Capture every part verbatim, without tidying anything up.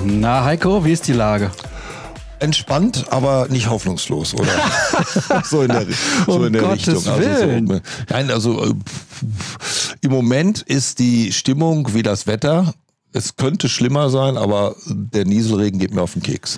Na Heiko, wie ist die Lage? Entspannt, aber nicht hoffnungslos, oder? so in der, so um in der Gottes Richtung. Willen. Also so, nein, also äh, im Moment ist die Stimmung wie das Wetter. Es könnte schlimmer sein, aber der Nieselregen geht mir auf den Keks.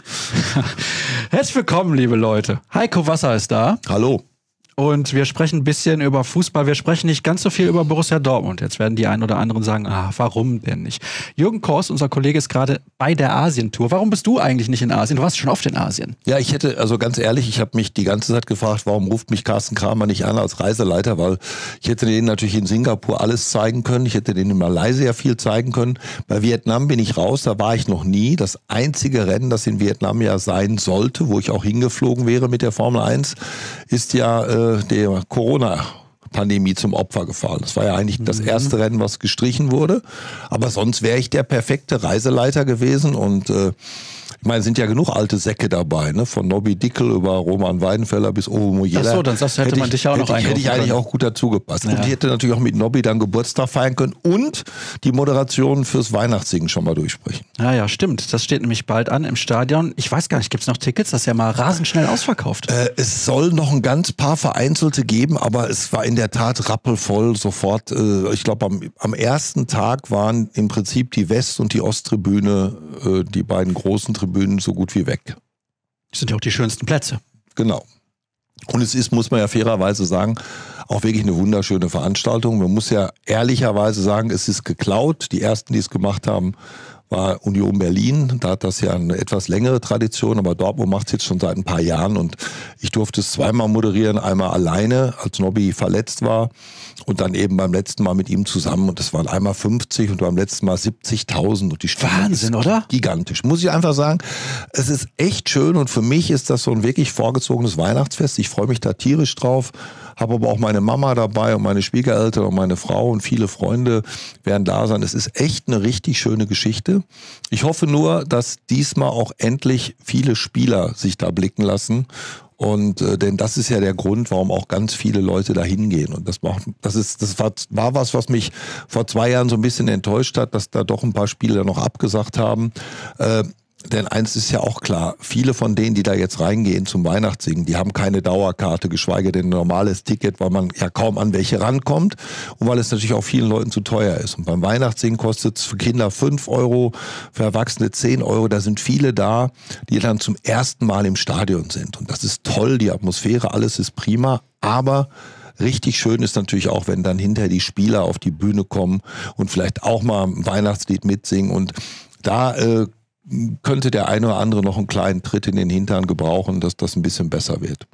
Herzlich willkommen, liebe Leute. Heiko Wasser ist da. Hallo. Und wir sprechen ein bisschen über Fußball. Wir sprechen nicht ganz so viel über Borussia Dortmund. Jetzt werden die einen oder anderen sagen, ah, warum denn nicht? Jürgen Kors, unser Kollege, ist gerade bei der Asientour. Warum bist du eigentlich nicht in Asien? Du warst schon oft in Asien. Ja, ich hätte, also ganz ehrlich, ich habe mich die ganze Zeit gefragt, warum ruft mich Carsten Kramer nicht an als Reiseleiter, weil ich hätte denen natürlich in Singapur alles zeigen können. Ich hätte denen in Malaysia viel zeigen können. Bei Vietnam bin ich raus, da war ich noch nie. Das einzige Rennen, das in Vietnam ja sein sollte, wo ich auch hingeflogen wäre mit der Formel eins, ist ja äh, der Corona-Pandemie zum Opfer gefallen. Das war ja eigentlich das erste Rennen, was gestrichen wurde. Aber sonst wäre ich der perfekte Reiseleiter gewesen. Und äh, ich meine, es sind ja genug alte Säcke dabei, ne? Von Nobby Dickel über Roman Weidenfeller bis Ovo Mojela. Ach so, dann sagst du, hätte, hätte man ich, dich ja auch noch eingerufen. Hätte ich eigentlich können. auch gut dazu gepasst. Ja. Und ich hätte natürlich auch mit Nobby dann Geburtstag feiern können und die Moderation fürs Weihnachtssingen schon mal durchsprechen. Ja, ja, stimmt. Das steht nämlich bald an im Stadion. Ich weiß gar nicht, gibt es noch Tickets? Das ist ja mal rasend schnell ausverkauft. Äh, es soll noch ein ganz paar vereinzelte geben, aber es war in der Tat rappelvoll sofort. Äh, ich glaube, am, am ersten Tag waren im Prinzip die West- und die Osttribüne, äh, die beiden großen Tribünen, so gut wie weg. Das sind ja auch die schönsten Plätze. Genau. Und es ist, muss man ja fairerweise sagen, auch wirklich eine wunderschöne Veranstaltung. Man muss ja ehrlicherweise sagen, es ist geklaut. Die ersten, die es gemacht haben, war Union Berlin. Da hat das ja eine etwas längere Tradition, aber Dortmund macht es jetzt schon seit ein paar Jahren und ich durfte es zweimal moderieren, einmal alleine, als Nobby verletzt war und dann eben beim letzten Mal mit ihm zusammen und das waren einmal fünfzig und beim letzten Mal siebzigtausend und die Stimmung Wahnsinn, oder? Gigantisch. Muss ich einfach sagen, es ist echt schön und für mich ist das so ein wirklich vorgezogenes Weihnachtsfest. Ich freue mich da tierisch drauf. Habe aber auch meine Mama dabei und meine Schwiegereltern und meine Frau und viele Freunde werden da sein. Es ist echt eine richtig schöne Geschichte. Ich hoffe nur, dass diesmal auch endlich viele Spieler sich da blicken lassen. Und äh, denn das ist ja der Grund, warum auch ganz viele Leute da hingehen. Und das, macht, das, ist, das war, war was, was mich vor zwei Jahren so ein bisschen enttäuscht hat, dass da doch ein paar Spieler noch abgesagt haben. Äh, Denn eins ist ja auch klar, viele von denen, die da jetzt reingehen zum Weihnachtssingen, die haben keine Dauerkarte, geschweige denn ein normales Ticket, weil man ja kaum an welche rankommt und weil es natürlich auch vielen Leuten zu teuer ist. Und beim Weihnachtssingen kostet es für Kinder fünf Euro, für Erwachsene zehn Euro. Da sind viele da, die dann zum ersten Mal im Stadion sind. Und das ist toll, die Atmosphäre, alles ist prima, aber richtig schön ist natürlich auch, wenn dann hinterher die Spieler auf die Bühne kommen und vielleicht auch mal ein Weihnachtslied mitsingen. Und da äh, könnte der eine oder andere noch einen kleinen Tritt in den Hintern gebrauchen, dass das ein bisschen besser wird.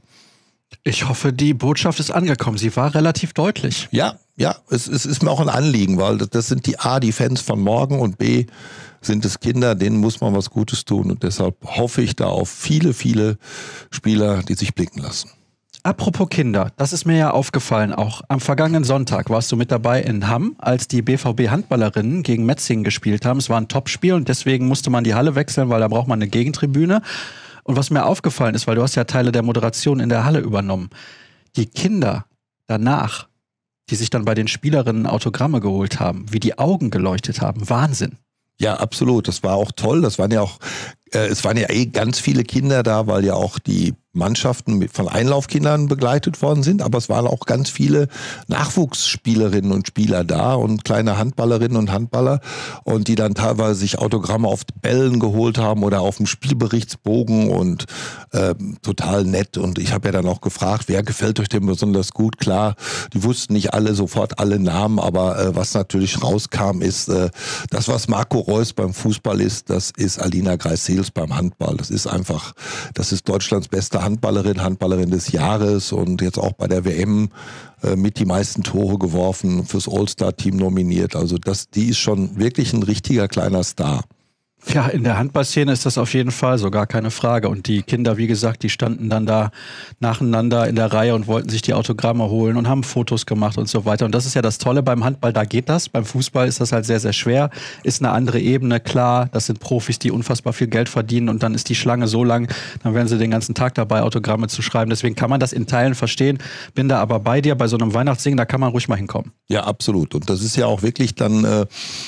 Ich hoffe, die Botschaft ist angekommen. Sie war relativ deutlich. Ja, ja, es, es ist mir auch ein Anliegen, weil das, das sind die A, die Fans von morgen und B, sind es Kinder, denen muss man was Gutes tun und deshalb hoffe ich da auf viele, viele Spieler, die sich blicken lassen. Apropos Kinder, das ist mir ja aufgefallen, auch am vergangenen Sonntag warst du mit dabei in Hamm, als die B V B-Handballerinnen gegen Metzingen gespielt haben. Es war ein Topspiel und deswegen musste man die Halle wechseln, weil da braucht man eine Gegentribüne. Und was mir aufgefallen ist, weil du hast ja Teile der Moderation in der Halle übernommen, die Kinder danach, die sich dann bei den Spielerinnen Autogramme geholt haben, wie die Augen geleuchtet haben, Wahnsinn. Ja, absolut. Das war auch toll. Das waren ja auch, äh, es waren ja eh ganz viele Kinder da, weil ja auch die Mannschaften mit, von Einlaufkindern begleitet worden sind, aber es waren auch ganz viele Nachwuchsspielerinnen und Spieler da und kleine Handballerinnen und Handballer und die dann teilweise sich Autogramme auf Bällen geholt haben oder auf dem Spielberichtsbogen und äh, total nett. Und ich habe ja dann auch gefragt, wer gefällt euch denn besonders gut? Klar, die wussten nicht alle sofort alle Namen, aber äh, was natürlich rauskam ist, äh, das, was Marco Reus beim Fußball ist, das ist Alina Greis-Sels beim Handball. Das ist einfach, das ist Deutschlands beste Handballerin, Handballerin des Jahres und jetzt auch bei der W M äh, mit die meisten Tore geworfen, fürs All-Star-Team nominiert. Also das, die ist schon wirklich ein richtiger kleiner Star. Ja, in der Handballszene ist das auf jeden Fall so, gar keine Frage. Und die Kinder, wie gesagt, die standen dann da nacheinander in der Reihe und wollten sich die Autogramme holen und haben Fotos gemacht und so weiter. Und das ist ja das Tolle beim Handball, da geht das. Beim Fußball ist das halt sehr, sehr schwer. Ist eine andere Ebene, klar. Das sind Profis, die unfassbar viel Geld verdienen und dann ist die Schlange so lang, dann werden sie den ganzen Tag dabei, Autogramme zu schreiben. Deswegen kann man das in Teilen verstehen. Bin da aber bei dir, bei so einem Weihnachtssingen, da kann man ruhig mal hinkommen. Ja, absolut. Und das ist ja auch wirklich dann äh,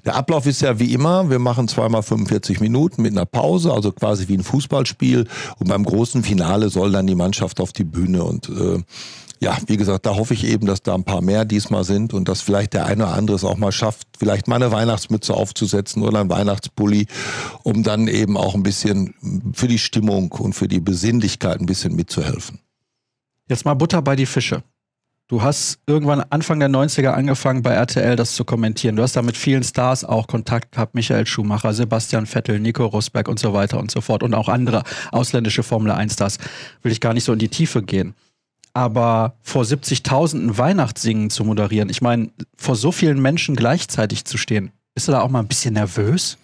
Der Ablauf ist ja wie immer, wir machen zweimal fünfundvierzig Minuten mit einer Pause, also quasi wie ein Fußballspiel. Und beim großen Finale soll dann die Mannschaft auf die Bühne. Und äh, ja, wie gesagt, da hoffe ich eben, dass da ein paar mehr diesmal sind und dass vielleicht der eine oder andere es auch mal schafft, vielleicht mal eine Weihnachtsmütze aufzusetzen oder einen Weihnachtspulli, um dann eben auch ein bisschen für die Stimmung und für die Besinnlichkeit ein bisschen mitzuhelfen. Jetzt mal Butter bei die Fische. Du hast irgendwann Anfang der neunziger angefangen, bei R T L das zu kommentieren. Du hast da mit vielen Stars auch Kontakt gehabt. Michael Schumacher, Sebastian Vettel, Nico Rosberg und so weiter und so fort. Und auch andere ausländische Formel eins Stars. Will ich gar nicht so in die Tiefe gehen. Aber vor siebzigtausend ein Weihnachtssingen zu moderieren, ich meine, vor so vielen Menschen gleichzeitig zu stehen, bist du da auch mal ein bisschen nervös?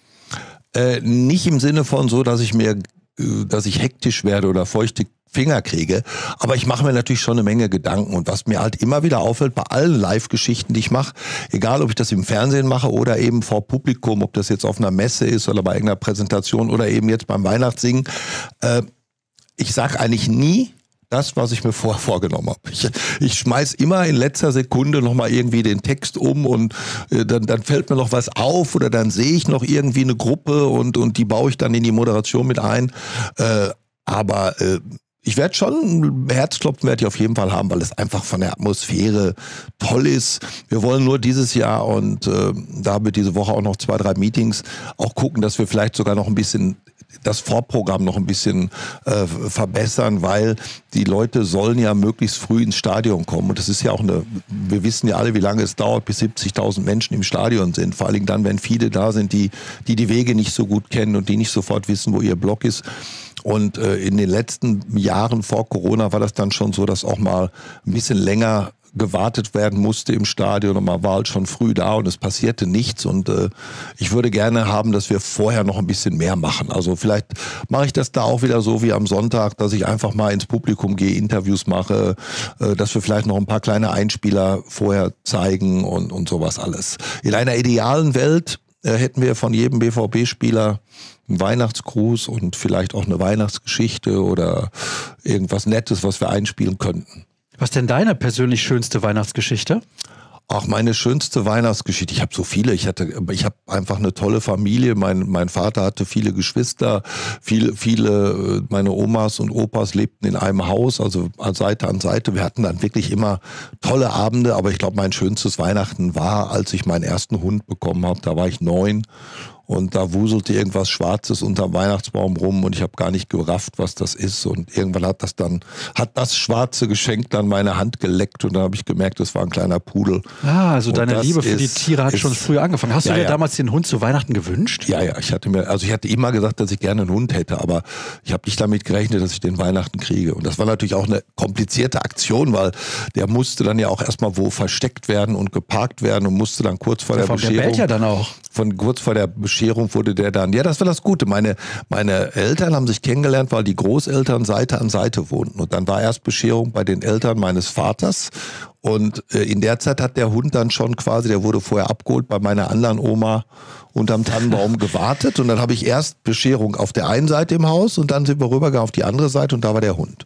Äh, nicht im Sinne von so, dass ich mir, dass ich hektisch werde oder feuchte Finger kriege, aber ich mache mir natürlich schon eine Menge Gedanken und was mir halt immer wieder auffällt bei allen Live-Geschichten, die ich mache, egal ob ich das im Fernsehen mache oder eben vor Publikum, ob das jetzt auf einer Messe ist oder bei irgendeiner Präsentation oder eben jetzt beim Weihnachtssingen, äh, ich sage eigentlich nie das, was ich mir vorher vorgenommen habe. Ich, ich schmeiß immer in letzter Sekunde nochmal irgendwie den Text um und äh, dann, dann fällt mir noch was auf oder dann sehe ich noch irgendwie eine Gruppe und, und die baue ich dann in die Moderation mit ein. Äh, aber äh, ich werde schon, Herzklopfen werde ich auf jeden Fall haben, weil es einfach von der Atmosphäre toll ist. Wir wollen nur dieses Jahr und äh, da haben wir diese Woche auch noch zwei, drei Meetings, auch gucken, dass wir vielleicht sogar noch ein bisschen das Vorprogramm noch ein bisschen äh, verbessern, weil die Leute sollen ja möglichst früh ins Stadion kommen. Und das ist ja auch eine, wir wissen ja alle, wie lange es dauert, bis siebzigtausend Menschen im Stadion sind. Vor allem dann, wenn viele da sind, die, die die Wege nicht so gut kennen und die nicht sofort wissen, wo ihr Block ist. Und äh, in den letzten Jahren vor Corona war das dann schon so, dass auch mal ein bisschen länger gewartet werden musste im Stadion und man war halt schon früh da und es passierte nichts und äh, ich würde gerne haben, dass wir vorher noch ein bisschen mehr machen. Also vielleicht mache ich das da auch wieder so wie am Sonntag, dass ich einfach mal ins Publikum gehe, Interviews mache, äh, dass wir vielleicht noch ein paar kleine Einspieler vorher zeigen und, und sowas alles. In einer idealen Welt äh, hätten wir von jedem B V B-Spieler einen Weihnachtsgruß und vielleicht auch eine Weihnachtsgeschichte oder irgendwas Nettes, was wir einspielen könnten. Was ist denn deine persönlich schönste Weihnachtsgeschichte? Ach, meine schönste Weihnachtsgeschichte. Ich habe so viele. Ich hatte, ich habe einfach eine tolle Familie. Mein, mein Vater hatte viele Geschwister. Viele, viele, meine Omas und Opas lebten in einem Haus, also Seite an Seite. Wir hatten dann wirklich immer tolle Abende. Aber ich glaube, mein schönstes Weihnachten war, als ich meinen ersten Hund bekommen habe. Da war ich neun. Und da wuselte irgendwas Schwarzes unterm Weihnachtsbaum rum und ich habe gar nicht gerafft, was das ist. Und irgendwann hat das dann, hat das schwarze Geschenk dann meine Hand geleckt und dann habe ich gemerkt, das war ein kleiner Pudel. Ah, also und deine Liebe für ist, die Tiere hat ist, schon früh angefangen. Hast ja, du dir ja. damals den Hund zu Weihnachten gewünscht? Ja, ja, ich hatte mir, also ich hatte immer gesagt, dass ich gerne einen Hund hätte, aber ich habe nicht damit gerechnet, dass ich den Weihnachten kriege. Und das war natürlich auch eine komplizierte Aktion, weil der musste dann ja auch erstmal wo versteckt werden und geparkt werden und musste dann kurz vor der, der Bescherung. Der bellt ja dann auch. Von kurz vor der Bescherung wurde der dann, ja, das war das Gute. Meine, meine Eltern haben sich kennengelernt, weil die Großeltern Seite an Seite wohnten. Und dann war erst Bescherung bei den Eltern meines Vaters. Und äh, in der Zeit hat der Hund dann schon quasi, der wurde vorher abgeholt, bei meiner anderen Oma unterm Tannenbaum gewartet. Und dann habe ich erst Bescherung auf der einen Seite im Haus und dann sind wir rübergegangen auf die andere Seite und da war der Hund.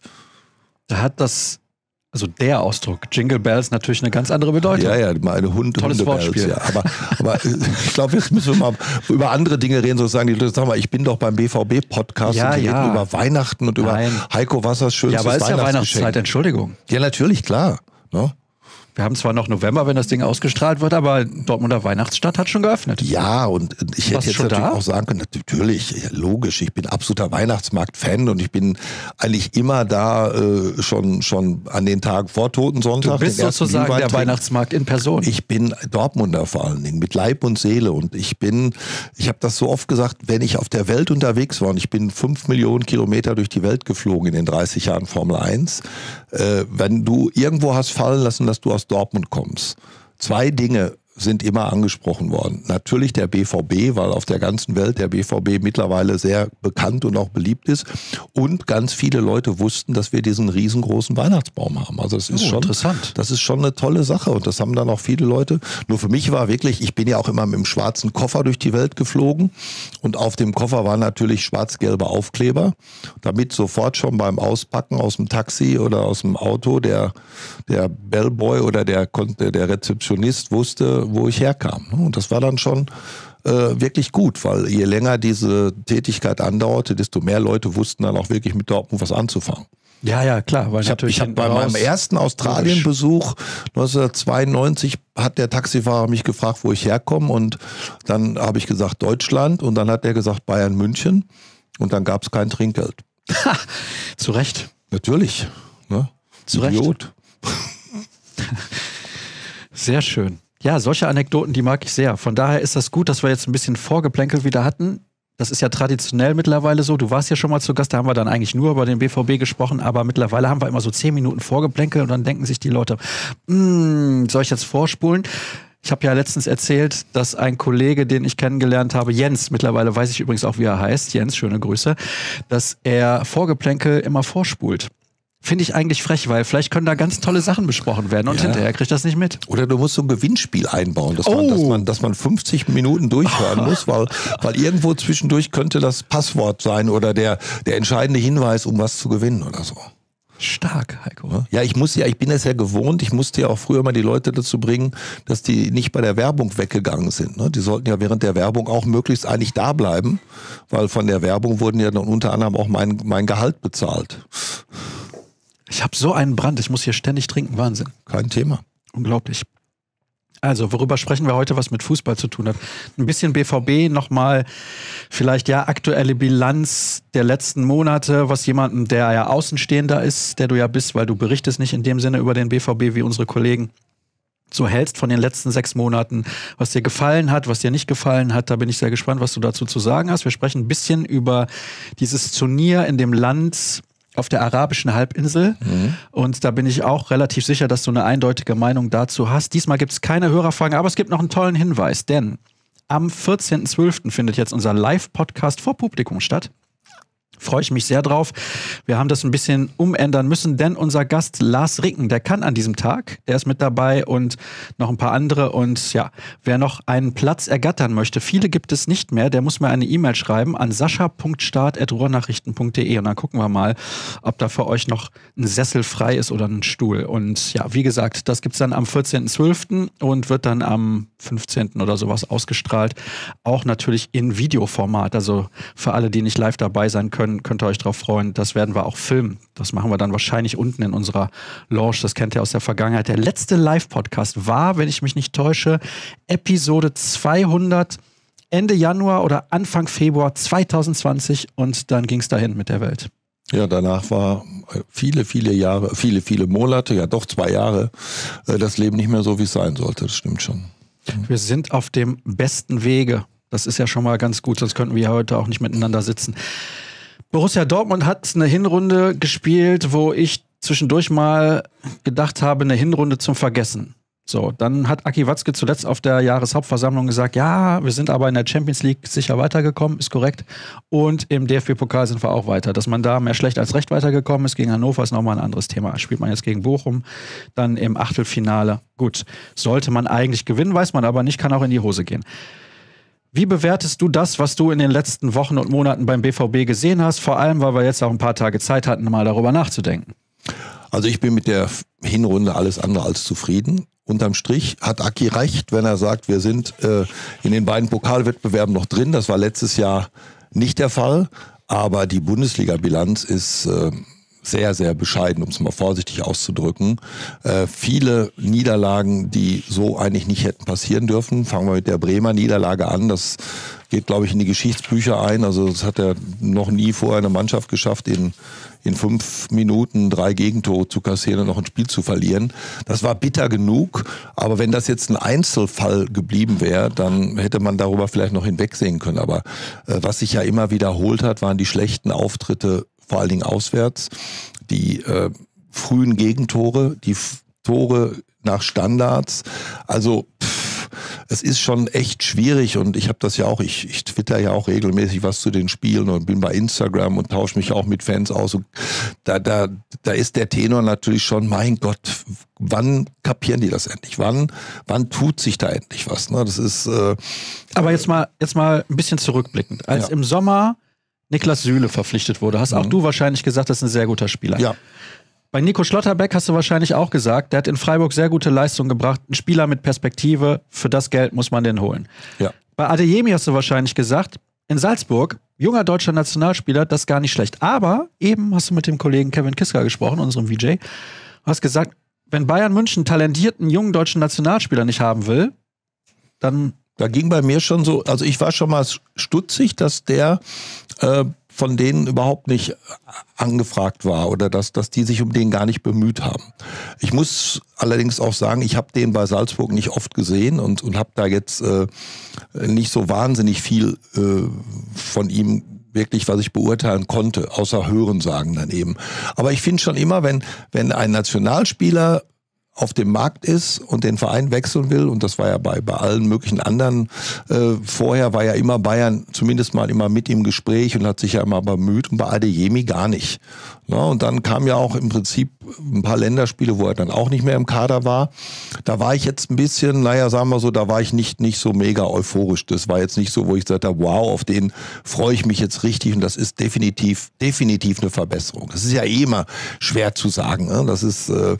Da hat das... Also der Ausdruck, Jingle Bells, natürlich eine ganz andere Bedeutung. Ja, ja, meine Hund, Tolles Hundebells, Wortspiel. Ja. Aber, aber ich glaube, jetzt müssen wir mal über andere Dinge reden, sozusagen. Die Leute sagen mal, ich bin doch beim B V B-Podcast ja, und die ja. reden über Weihnachten und Nein. über Heiko Wassers schönstes Weihnachtsgeschenk. Ja, aber es ist ja Weihnachtsgeschenk. Weihnachtszeit, Entschuldigung. Ja, natürlich, klar. No? Wir haben zwar noch November, wenn das Ding ausgestrahlt wird, aber Dortmunder Weihnachtsstadt hat schon geöffnet. Ja, und ich hätte jetzt natürlich da? auch sagen können, natürlich, ja, logisch, ich bin absoluter Weihnachtsmarkt-Fan und ich bin eigentlich immer da äh, schon schon an den Tagen vor Totensonntag. Du bist sozusagen der trinken. Weihnachtsmarkt in Person. Ich bin Dortmunder vor allen Dingen, mit Leib und Seele und ich bin, ich habe das so oft gesagt, wenn ich auf der Welt unterwegs war und ich bin fünf Millionen Kilometer durch die Welt geflogen in den dreißig Jahren Formel eins, äh, wenn du irgendwo hast fallen lassen, dass du aus Dortmund kommst. Zwei Dinge sind immer angesprochen worden. Natürlich der B V B, weil auf der ganzen Welt der B V B mittlerweile sehr bekannt und auch beliebt ist. Und ganz viele Leute wussten, dass wir diesen riesengroßen Weihnachtsbaum haben. Also das ist oh, schon interessant. Das ist schon eine tolle Sache und das haben dann auch viele Leute. Nur für mich war wirklich, ich bin ja auch immer mit dem schwarzen Koffer durch die Welt geflogen und auf dem Koffer waren natürlich schwarz-gelbe Aufkleber, damit sofort schon beim Auspacken aus dem Taxi oder aus dem Auto der, der Bellboy oder der, der Rezeptionist wusste, wo ich herkam. Und das war dann schon äh, wirklich gut, weil je länger diese Tätigkeit andauerte, desto mehr Leute wussten dann auch wirklich mit Dortmund was anzufangen. Ja, ja, klar. Weil ich habe hab bei meinem ersten Australienbesuch neunzehnhundertzweiundneunzig hat der Taxifahrer mich gefragt, wo ich herkomme, und dann habe ich gesagt Deutschland, und dann hat er gesagt Bayern München, und dann gab es kein Trinkgeld. Zu Recht. Natürlich. Ne? Zu Recht. Sehr schön. Ja, solche Anekdoten, die mag ich sehr. Von daher ist das gut, dass wir jetzt ein bisschen Vorgeplänkel wieder hatten. Das ist ja traditionell mittlerweile so. Du warst ja schon mal zu Gast, da haben wir dann eigentlich nur über den B V B gesprochen, aber mittlerweile haben wir immer so zehn Minuten Vorgeplänkel und dann denken sich die Leute, soll ich jetzt vorspulen? Ich habe ja letztens erzählt, dass ein Kollege, den ich kennengelernt habe, Jens, mittlerweile weiß ich übrigens auch, wie er heißt, Jens, schöne Grüße, dass er Vorgeplänkel immer vorspult. Finde ich eigentlich frech, weil vielleicht können da ganz tolle Sachen besprochen werden und ja. hinterher kriegt das nicht mit. Oder du musst so ein Gewinnspiel einbauen, dass, oh. man, dass, man, dass man fünfzig Minuten durchhören muss, weil, weil irgendwo zwischendurch könnte das Passwort sein oder der, der entscheidende Hinweis, um was zu gewinnen oder so. Stark, Heiko. Ja, ich muss ja, ich bin es ja gewohnt, ich musste ja auch früher mal die Leute dazu bringen, dass die nicht bei der Werbung weggegangen sind. Ne? Die sollten ja während der Werbung auch möglichst eigentlich da bleiben, weil von der Werbung wurden ja dann unter anderem auch mein, mein Gehalt bezahlt. Ich habe so einen Brand, ich muss hier ständig trinken, Wahnsinn. Kein Thema. Unglaublich. Also, worüber sprechen wir heute, was mit Fußball zu tun hat? Ein bisschen B V B, nochmal vielleicht ja aktuelle Bilanz der letzten Monate, was jemanden, der ja Außenstehender ist, der du ja bist, weil du berichtest nicht in dem Sinne über den B V B wie unsere Kollegen, so hältst von den letzten sechs Monaten, was dir gefallen hat, was dir nicht gefallen hat. Da bin ich sehr gespannt, was du dazu zu sagen hast. Wir sprechen ein bisschen über dieses Turnier in dem Land auf der arabischen Halbinsel. Mhm. Und da bin ich auch relativ sicher, dass du eine eindeutige Meinung dazu hast. Diesmal gibt es keine Hörerfragen, aber es gibt noch einen tollen Hinweis, denn am vierzehnten zwölften findet jetzt unser Live-Podcast vor Publikum statt. Freue ich mich sehr drauf. Wir haben das ein bisschen umändern müssen, denn unser Gast Lars Ricken, der kann an diesem Tag, der ist mit dabei und noch ein paar andere. Und ja, wer noch einen Platz ergattern möchte, viele gibt es nicht mehr, der muss mir eine E-Mail schreiben an sascha punkt start at ruhrnachrichten punkt de und dann gucken wir mal, ob da für euch noch ein Sessel frei ist oder ein Stuhl. Und ja, wie gesagt, das gibt es dann am vierzehnten zwölften und wird dann am fünfzehnten oder sowas ausgestrahlt. Auch natürlich in Videoformat, also für alle, die nicht live dabei sein können, könnt ihr euch drauf freuen. Das werden wir auch filmen. Das machen wir dann wahrscheinlich unten in unserer Lounge. Das kennt ihr aus der Vergangenheit. Der letzte Live-Podcast war, wenn ich mich nicht täusche, Episode zweihundert, Ende Januar oder Anfang Februar zweitausendzwanzig und dann ging es dahin mit der Welt. Ja, danach war viele, viele Jahre, viele, viele Monate, ja doch zwei Jahre, das Leben nicht mehr so, wie es sein sollte. Das stimmt schon. Wir sind auf dem besten Wege. Das ist ja schon mal ganz gut, sonst könnten wir heute auch nicht miteinander sitzen. Borussia Dortmund hat eine Hinrunde gespielt, wo ich zwischendurch mal gedacht habe, eine Hinrunde zum Vergessen. So, dann hat Aki Watzke zuletzt auf der Jahreshauptversammlung gesagt, ja, wir sind aber in der Champions League sicher weitergekommen, ist korrekt. Und im D F B-Pokal sind wir auch weiter. Dass man da mehr schlecht als recht weitergekommen ist gegen Hannover, ist nochmal ein anderes Thema. Spielt man jetzt gegen Bochum, dann im Achtelfinale. Gut, sollte man eigentlich gewinnen, weiß man aber nicht, kann auch in die Hose gehen. Wie bewertest du das, was du in den letzten Wochen und Monaten beim B V B gesehen hast? Vor allem, weil wir jetzt auch ein paar Tage Zeit hatten, mal darüber nachzudenken. Also ich bin mit der Hinrunde alles andere als zufrieden. Unterm Strich hat Aki recht, wenn er sagt, wir sind äh, in den beiden Pokalwettbewerben noch drin. Das war letztes Jahr nicht der Fall. Aber die Bundesliga-Bilanz ist äh, sehr, sehr bescheiden, um es mal vorsichtig auszudrücken. Äh, viele Niederlagen, die so eigentlich nicht hätten passieren dürfen. Fangen wir mit der Bremer Niederlage an. Das geht, glaube ich, in die Geschichtsbücher ein. Also das hat ja noch nie vorher eine Mannschaft geschafft, in, in fünf Minuten drei Gegentore zu kassieren und noch ein Spiel zu verlieren. Das war bitter genug. Aber wenn das jetzt ein Einzelfall geblieben wäre, dann hätte man darüber vielleicht noch hinwegsehen können. Aber äh, was sich ja immer wiederholt hat, waren die schlechten Auftritte, vor allen Dingen auswärts, die äh, frühen Gegentore, die F- Tore nach Standards. Also pff, es ist schon echt schwierig und ich habe das ja auch, ich, ich twitter ja auch regelmäßig was zu den Spielen und bin bei Instagram und tausche mich auch mit Fans aus. Und da, da, da ist der Tenor natürlich schon, mein Gott, wann kapieren die das endlich? Wann, wann tut sich da endlich was? Ne? Das ist. Äh, Aber jetzt mal, jetzt mal ein bisschen zurückblickend. Als ja. im Sommer Niklas Süle verpflichtet wurde, hast mhm. auch du wahrscheinlich gesagt, das ist ein sehr guter Spieler. Ja. Bei Nico Schlotterbeck hast du wahrscheinlich auch gesagt, der hat in Freiburg sehr gute Leistung gebracht. Ein Spieler mit Perspektive, für das Geld muss man den holen. Ja. Bei Adeyemi hast du wahrscheinlich gesagt, in Salzburg, junger deutscher Nationalspieler, das ist gar nicht schlecht. Aber eben hast du mit dem Kollegen Kevin Kiska gesprochen, unserem V J, hast gesagt, wenn Bayern München einen talentierten jungen deutschen Nationalspieler nicht haben will, dann... Da ging bei mir schon so, also ich war schon mal stutzig, dass der äh, von denen überhaupt nicht angefragt war oder dass, dass die sich um den gar nicht bemüht haben. Ich muss allerdings auch sagen, ich habe den bei Salzburg nicht oft gesehen und, und habe da jetzt äh, nicht so wahnsinnig viel äh, von ihm wirklich, was ich beurteilen konnte, außer Hörensagen dann eben. Aber ich finde schon immer, wenn, wenn ein Nationalspieler auf dem Markt ist und den Verein wechseln will, und das war ja bei, bei allen möglichen anderen, äh, vorher war ja immer Bayern zumindest mal immer mit im Gespräch und hat sich ja immer bemüht, und bei Adeyemi gar nicht. Ja, und dann kam ja auch im Prinzip ein paar Länderspiele, wo er dann auch nicht mehr im Kader war. Da war ich jetzt ein bisschen, naja, sagen wir so, da war ich nicht, nicht so mega euphorisch. Das war jetzt nicht so, wo ich gesagt habe, wow, auf den freue ich mich jetzt richtig, und das ist definitiv, definitiv eine Verbesserung. Das ist ja eh immer schwer zu sagen. Ne? Das ist... Äh,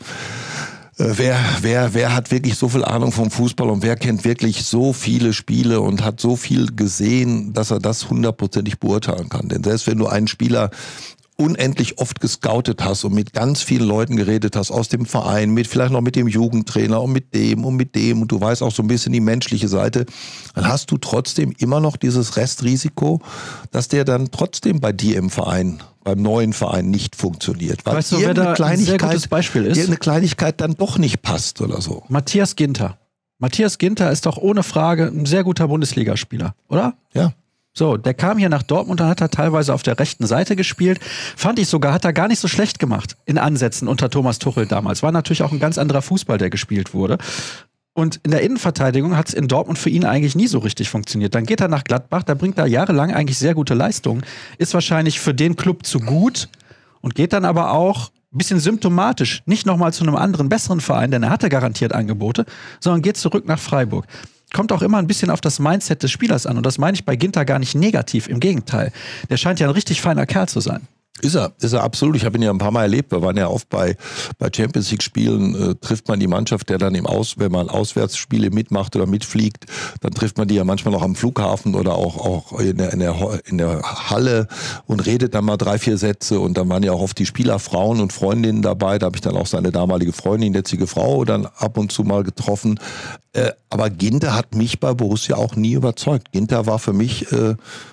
Wer, wer, wer hat wirklich so viel Ahnung vom Fußball und wer kennt wirklich so viele Spiele und hat so viel gesehen, dass er das hundertprozentig beurteilen kann? Denn selbst wenn du einen Spieler unendlich oft gescoutet hast und mit ganz vielen Leuten geredet hast aus dem Verein, mit vielleicht noch mit dem Jugendtrainer und mit dem und mit dem, und du weißt auch so ein bisschen die menschliche Seite, dann hast du trotzdem immer noch dieses Restrisiko, dass der dann trotzdem bei dir im Verein, beim neuen Verein nicht funktioniert. Weil weißt du, wer da ein sehr gutes Beispiel ist? Eine Kleinigkeit dann doch nicht passt oder so. Matthias Ginter. Matthias Ginter ist doch ohne Frage ein sehr guter Bundesligaspieler, oder? Ja. So, der kam hier nach Dortmund, dann hat er teilweise auf der rechten Seite gespielt. Fand ich sogar, hat er gar nicht so schlecht gemacht in Ansätzen unter Thomas Tuchel damals. War natürlich auch ein ganz anderer Fußball, der gespielt wurde. Und in der Innenverteidigung hat es in Dortmund für ihn eigentlich nie so richtig funktioniert. Dann geht er nach Gladbach, da bringt er jahrelang eigentlich sehr gute Leistungen. Ist wahrscheinlich für den Club zu gut und geht dann aber auch ein bisschen symptomatisch, nicht nochmal zu einem anderen, besseren Verein, denn er hatte garantiert Angebote, sondern geht zurück nach Freiburg. Kommt auch immer ein bisschen auf das Mindset des Spielers an. Und das meine ich bei Ginter gar nicht negativ, im Gegenteil. Der scheint ja ein richtig feiner Kerl zu sein. Ist er, ist er absolut. Ich habe ihn ja ein paar Mal erlebt. Wir waren ja oft bei, bei Champions League Spielen, äh, trifft man die Mannschaft, der dann im Aus, wenn man Auswärtsspiele mitmacht oder mitfliegt, dann trifft man die ja manchmal noch am Flughafen oder auch, auch in der, in der, in der Halle und redet dann mal drei, vier Sätze, und dann waren ja auch oft die Spielerfrauen und Freundinnen dabei. Da habe ich dann auch seine damalige Freundin, jetzige Frau, dann ab und zu mal getroffen. Äh, aber Ginter hat mich bei Borussia auch nie überzeugt. Ginter war für mich, äh,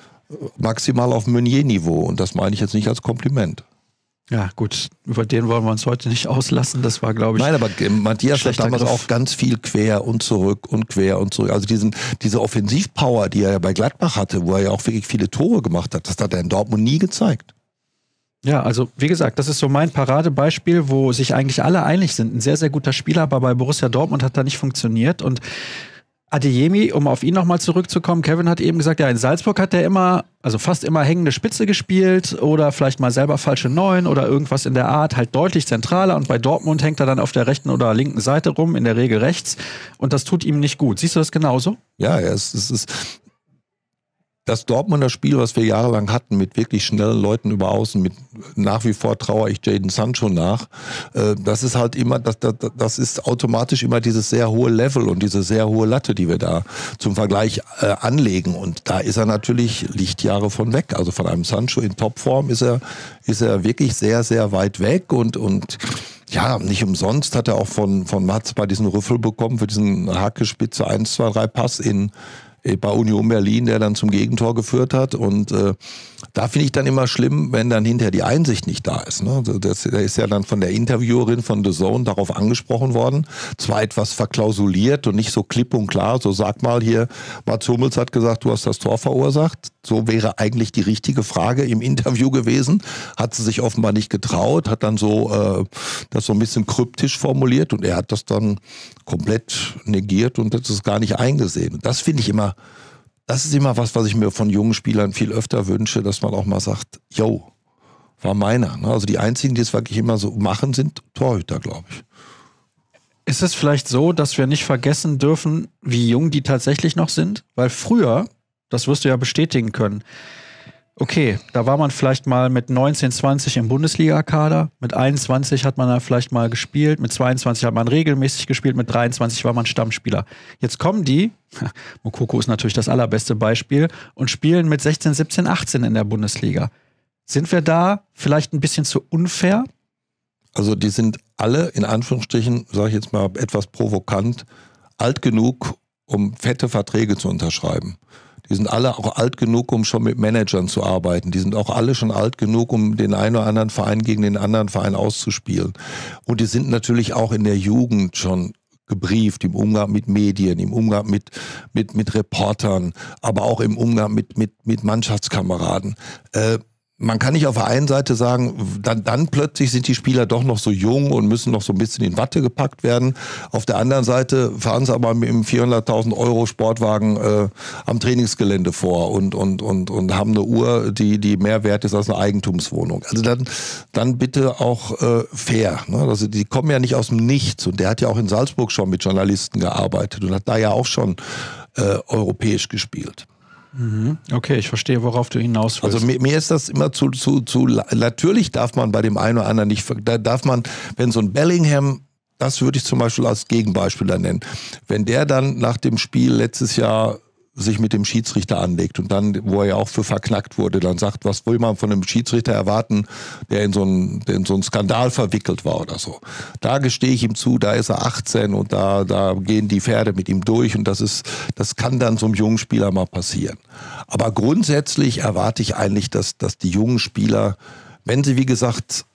maximal auf Meunier-Niveau, und das meine ich jetzt nicht als Kompliment. Ja, gut, über den wollen wir uns heute nicht auslassen, das war, glaube ich, Nein, aber Matthias hat damals Griff. auch ganz viel quer und zurück und quer und zurück. Also diesen, diese Offensivpower, die er ja bei Gladbach hatte, wo er ja auch wirklich viele Tore gemacht hat, das hat er in Dortmund nie gezeigt. Ja, also wie gesagt, das ist so mein Paradebeispiel, wo sich eigentlich alle einig sind. Ein sehr, sehr guter Spieler, aber bei Borussia Dortmund hat er nicht funktioniert. Und Adeyemi, um auf ihn nochmal zurückzukommen, Kevin hat eben gesagt, ja, in Salzburg hat er immer, also fast immer hängende Spitze gespielt oder vielleicht mal selber falsche Neun oder irgendwas in der Art, halt deutlich zentraler, und bei Dortmund hängt er dann auf der rechten oder linken Seite rum, in der Regel rechts, und das tut ihm nicht gut. Siehst du das genauso? Ja, es, es ist das Dortmunder Spiel, was wir jahrelang hatten, mit wirklich schnellen Leuten über Außen, mit nach wie vor trauere ich Jadon Sancho nach. Äh, das ist halt immer, das, das, das ist automatisch immer dieses sehr hohe Level und diese sehr hohe Latte, die wir da zum Vergleich äh, anlegen. Und da ist er natürlich Lichtjahre von weg. Also von einem Sancho in Topform ist er, ist er wirklich sehr, sehr weit weg, und, und ja, nicht umsonst hat er auch von, von Mats bei diesen Rüffel bekommen für diesen Hacke-Spitze eins zwei drei Pass in bei Union Berlin, der dann zum Gegentor geführt hat. Und äh, da finde ich dann immer schlimm, wenn dann hinterher die Einsicht nicht da ist. Ne? Das, der ist ja dann von der Interviewerin von The Zone darauf angesprochen worden. Zwar etwas verklausuliert und nicht so klipp und klar. So, sag mal hier, Mats Hummels hat gesagt, du hast das Tor verursacht. So wäre eigentlich die richtige Frage im Interview gewesen. Hat sie sich offenbar nicht getraut, hat dann so äh, das so ein bisschen kryptisch formuliert, und er hat das dann komplett negiert und das ist gar nicht eingesehen. Das finde ich immer, das ist immer was, was ich mir von jungen Spielern viel öfter wünsche, dass man auch mal sagt, yo, war meiner. Also die einzigen, die es wirklich immer so machen, sind Torhüter, glaube ich. Ist es vielleicht so, dass wir nicht vergessen dürfen, wie jung die tatsächlich noch sind? Weil früher, das wirst du ja bestätigen können, Okay, da war man vielleicht mal mit neunzehn, zwanzig im Bundesliga-Kader, mit einundzwanzig hat man da vielleicht mal gespielt, mit zweiundzwanzig hat man regelmäßig gespielt, mit dreiundzwanzig war man Stammspieler. Jetzt kommen die, Moukoko ist natürlich das allerbeste Beispiel, und spielen mit sechzehn, siebzehn, achtzehn in der Bundesliga. Sind wir da vielleicht ein bisschen zu unfair? Also die sind alle, in Anführungsstrichen, sage ich jetzt mal etwas provokant, alt genug, um fette Verträge zu unterschreiben. Die sind alle auch alt genug, um schon mit Managern zu arbeiten. Die sind auch alle schon alt genug, um den einen oder anderen Verein gegen den anderen Verein auszuspielen. Und die sind natürlich auch in der Jugend schon gebrieft, im Umgang mit Medien, im Umgang mit, mit, mit Reportern, aber auch im Umgang mit, mit, mit Mannschaftskameraden. Äh, Man kann nicht auf der einen Seite sagen, dann, dann plötzlich sind die Spieler doch noch so jung und müssen noch so ein bisschen in Watte gepackt werden. Auf der anderen Seite fahren sie aber mit einem vierhunderttausend Euro Sportwagen äh, am Trainingsgelände vor und, und, und, und haben eine Uhr, die, die mehr wert ist als eine Eigentumswohnung. Also dann, dann bitte auch äh, fair. Ne? Also die kommen ja nicht aus dem Nichts. Und der hat ja auch in Salzburg schon mit Journalisten gearbeitet und hat da ja auch schon äh, europäisch gespielt. Okay, ich verstehe, worauf du hinaus willst. Also mir, mir ist das immer zu, zu, zu, natürlich darf man bei dem einen oder anderen nicht, da darf man, wenn so ein Bellingham, das würde ich zum Beispiel als Gegenbeispiel da nennen, wenn der dann nach dem Spiel letztes Jahr sich mit dem Schiedsrichter anlegt und dann, wo er ja auch für verknackt wurde, dann sagt, was will man von einem Schiedsrichter erwarten, der in so einen, der in so einen Skandal verwickelt war oder so. Da gestehe ich ihm zu, da ist er achtzehn und da, da gehen die Pferde mit ihm durch und das ist, das kann dann so einem jungen Spieler mal passieren. Aber grundsätzlich erwarte ich eigentlich, dass, dass die jungen Spieler, wenn sie, wie gesagt,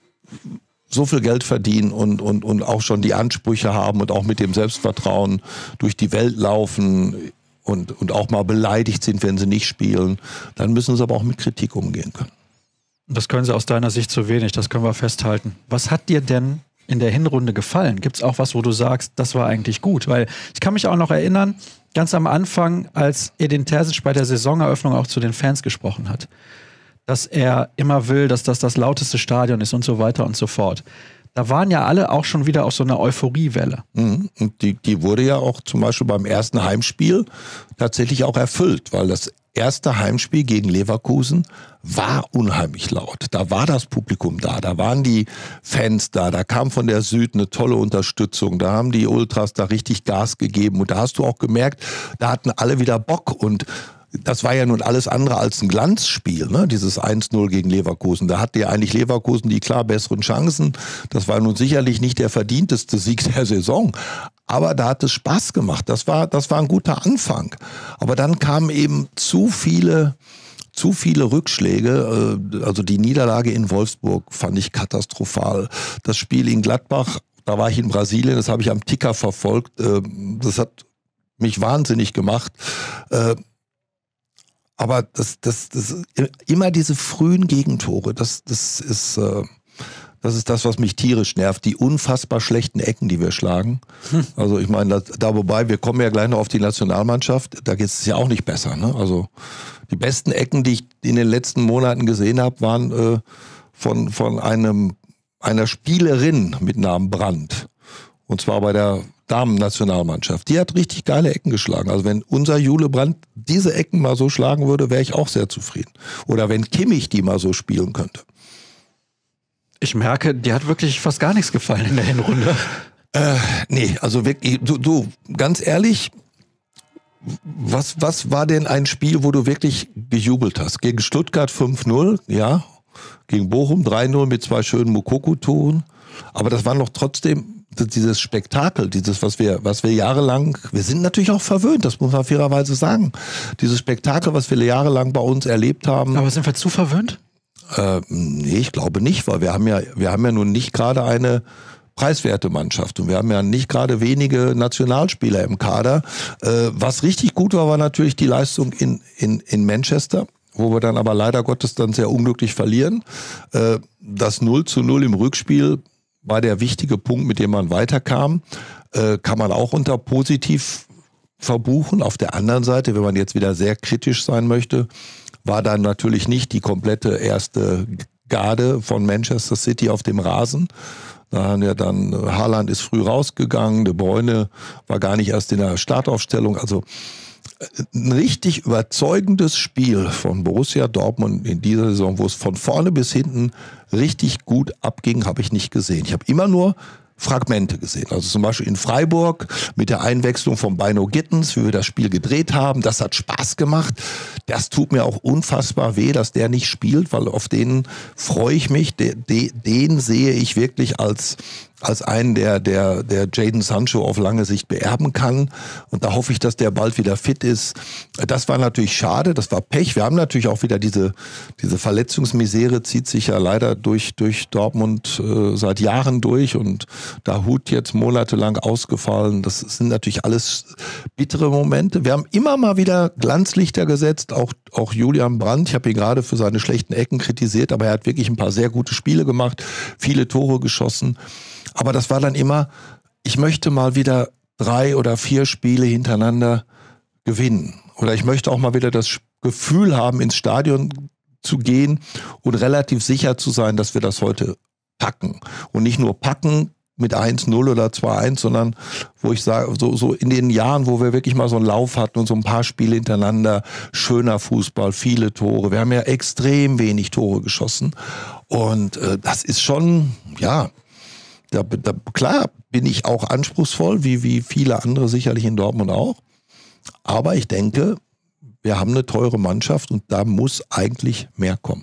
so viel Geld verdienen und, und, und auch schon die Ansprüche haben und auch mit dem Selbstvertrauen durch die Welt laufen, Und, und auch mal beleidigt sind, wenn sie nicht spielen, dann müssen sie aber auch mit Kritik umgehen können. Das können sie aus deiner Sicht zu wenig, das können wir festhalten. Was hat dir denn in der Hinrunde gefallen? Gibt es auch was, wo du sagst, das war eigentlich gut? Weil ich kann mich auch noch erinnern, ganz am Anfang, als Edin Terzic bei der Saisoneröffnung auch zu den Fans gesprochen hat, dass er immer will, dass das das lauteste Stadion ist und so weiter und so fort. Da waren ja alle auch schon wieder auf so einer Euphoriewelle. Mhm. Und die, die wurde ja auch zum Beispiel beim ersten Heimspiel tatsächlich auch erfüllt, weil das erste Heimspiel gegen Leverkusen war unheimlich laut. Da war das Publikum da, da waren die Fans da, da kam von der Süd eine tolle Unterstützung, da haben die Ultras da richtig Gas gegeben und da hast du auch gemerkt, da hatten alle wieder Bock und das war ja nun alles andere als ein Glanzspiel, ne? Dieses eins null gegen Leverkusen. Da hatte ja eigentlich Leverkusen die klar besseren Chancen. Das war nun sicherlich nicht der verdienteste Sieg der Saison. Aber da hat es Spaß gemacht. Das war, das war ein guter Anfang. Aber dann kamen eben zu viele, zu viele Rückschläge. Also die Niederlage in Wolfsburg fand ich katastrophal. Das Spiel in Gladbach, da war ich in Brasilien, das habe ich am Ticker verfolgt. Das hat mich wahnsinnig gemacht. Aber das, das, das immer diese frühen Gegentore, das, das ist, äh, das ist das, was mich tierisch nervt. Die unfassbar schlechten Ecken, die wir schlagen. Hm. Also ich meine, da, da wobei, wir kommen ja gleich noch auf die Nationalmannschaft, da geht es ja auch nicht besser. Ne? Also die besten Ecken, die ich in den letzten Monaten gesehen habe, waren äh, von, von einem, einer Spielerin mit Namen Brandt. Und zwar bei der Damen-Nationalmannschaft. Die hat richtig geile Ecken geschlagen. Also wenn unser Jule Brandt diese Ecken mal so schlagen würde, wäre ich auch sehr zufrieden. Oder wenn Kimmich die mal so spielen könnte. Ich merke, dir hat wirklich fast gar nichts gefallen in der Hinrunde. Äh, nee, also wirklich, du, du, ganz ehrlich, was, was war denn ein Spiel, wo du wirklich gejubelt hast? Gegen Stuttgart fünf null, ja. Gegen Bochum drei null mit zwei schönen Moukoko-Toren. Aber das war noch trotzdem dieses Spektakel, dieses, was wir, was wir jahrelang, wir sind natürlich auch verwöhnt, das muss man fairerweise sagen. Dieses Spektakel, was wir jahrelang bei uns erlebt haben. Aber sind wir zu verwöhnt? Äh, nee, ich glaube nicht, weil wir haben ja, wir haben ja nun nicht gerade eine preiswerte Mannschaft und wir haben ja nicht gerade wenige Nationalspieler im Kader. Äh, was richtig gut war, war natürlich die Leistung in, in, in Manchester, wo wir dann aber leider Gottes dann sehr unglücklich verlieren. Äh, das null zu null im Rückspiel war der wichtige Punkt, mit dem man weiterkam, äh, kann man auch unter positiv verbuchen. Auf der anderen Seite, wenn man jetzt wieder sehr kritisch sein möchte, war dann natürlich nicht die komplette erste Garde von Manchester City auf dem Rasen. Da haben ja dann, Haaland ist früh rausgegangen, De Bruyne war gar nicht erst in der Startaufstellung. Also ein richtig überzeugendes Spiel von Borussia Dortmund in dieser Saison, wo es von vorne bis hinten richtig gut abging, habe ich nicht gesehen. Ich habe immer nur Fragmente gesehen. Also zum Beispiel in Freiburg mit der Einwechslung von Bino Gittens, wie wir das Spiel gedreht haben. Das hat Spaß gemacht. Das tut mir auch unfassbar weh, dass der nicht spielt, weil auf den freue ich mich. Den, den sehe ich wirklich als als einen, der, der, der Jadon Sancho auf lange Sicht beerben kann. Und da hoffe ich, dass der bald wieder fit ist. Das war natürlich schade, das war Pech. Wir haben natürlich auch wieder diese, diese Verletzungsmisere, zieht sich ja leider durch, durch Dortmund äh, seit Jahren durch. Und da Hut jetzt monatelang ausgefallen. Das sind natürlich alles bittere Momente. Wir haben immer mal wieder Glanzlichter gesetzt, auch, auch Julian Brandt. Ich habe ihn gerade für seine schlechten Ecken kritisiert, aber er hat wirklich ein paar sehr gute Spiele gemacht, viele Tore geschossen. Aber das war dann immer, ich möchte mal wieder drei oder vier Spiele hintereinander gewinnen. Oder ich möchte auch mal wieder das Gefühl haben, ins Stadion zu gehen und relativ sicher zu sein, dass wir das heute packen. Und nicht nur packen mit eins null oder zwei eins, sondern wo ich sage, so, so in den Jahren, wo wir wirklich mal so einen Lauf hatten und so ein paar Spiele hintereinander, schöner Fußball, viele Tore. Wir haben ja extrem wenig Tore geschossen. Und äh, das ist schon, ja... Da, da, klar bin ich auch anspruchsvoll, wie, wie viele andere sicherlich in Dortmund auch. Aber ich denke, wir haben eine teure Mannschaft und da muss eigentlich mehr kommen.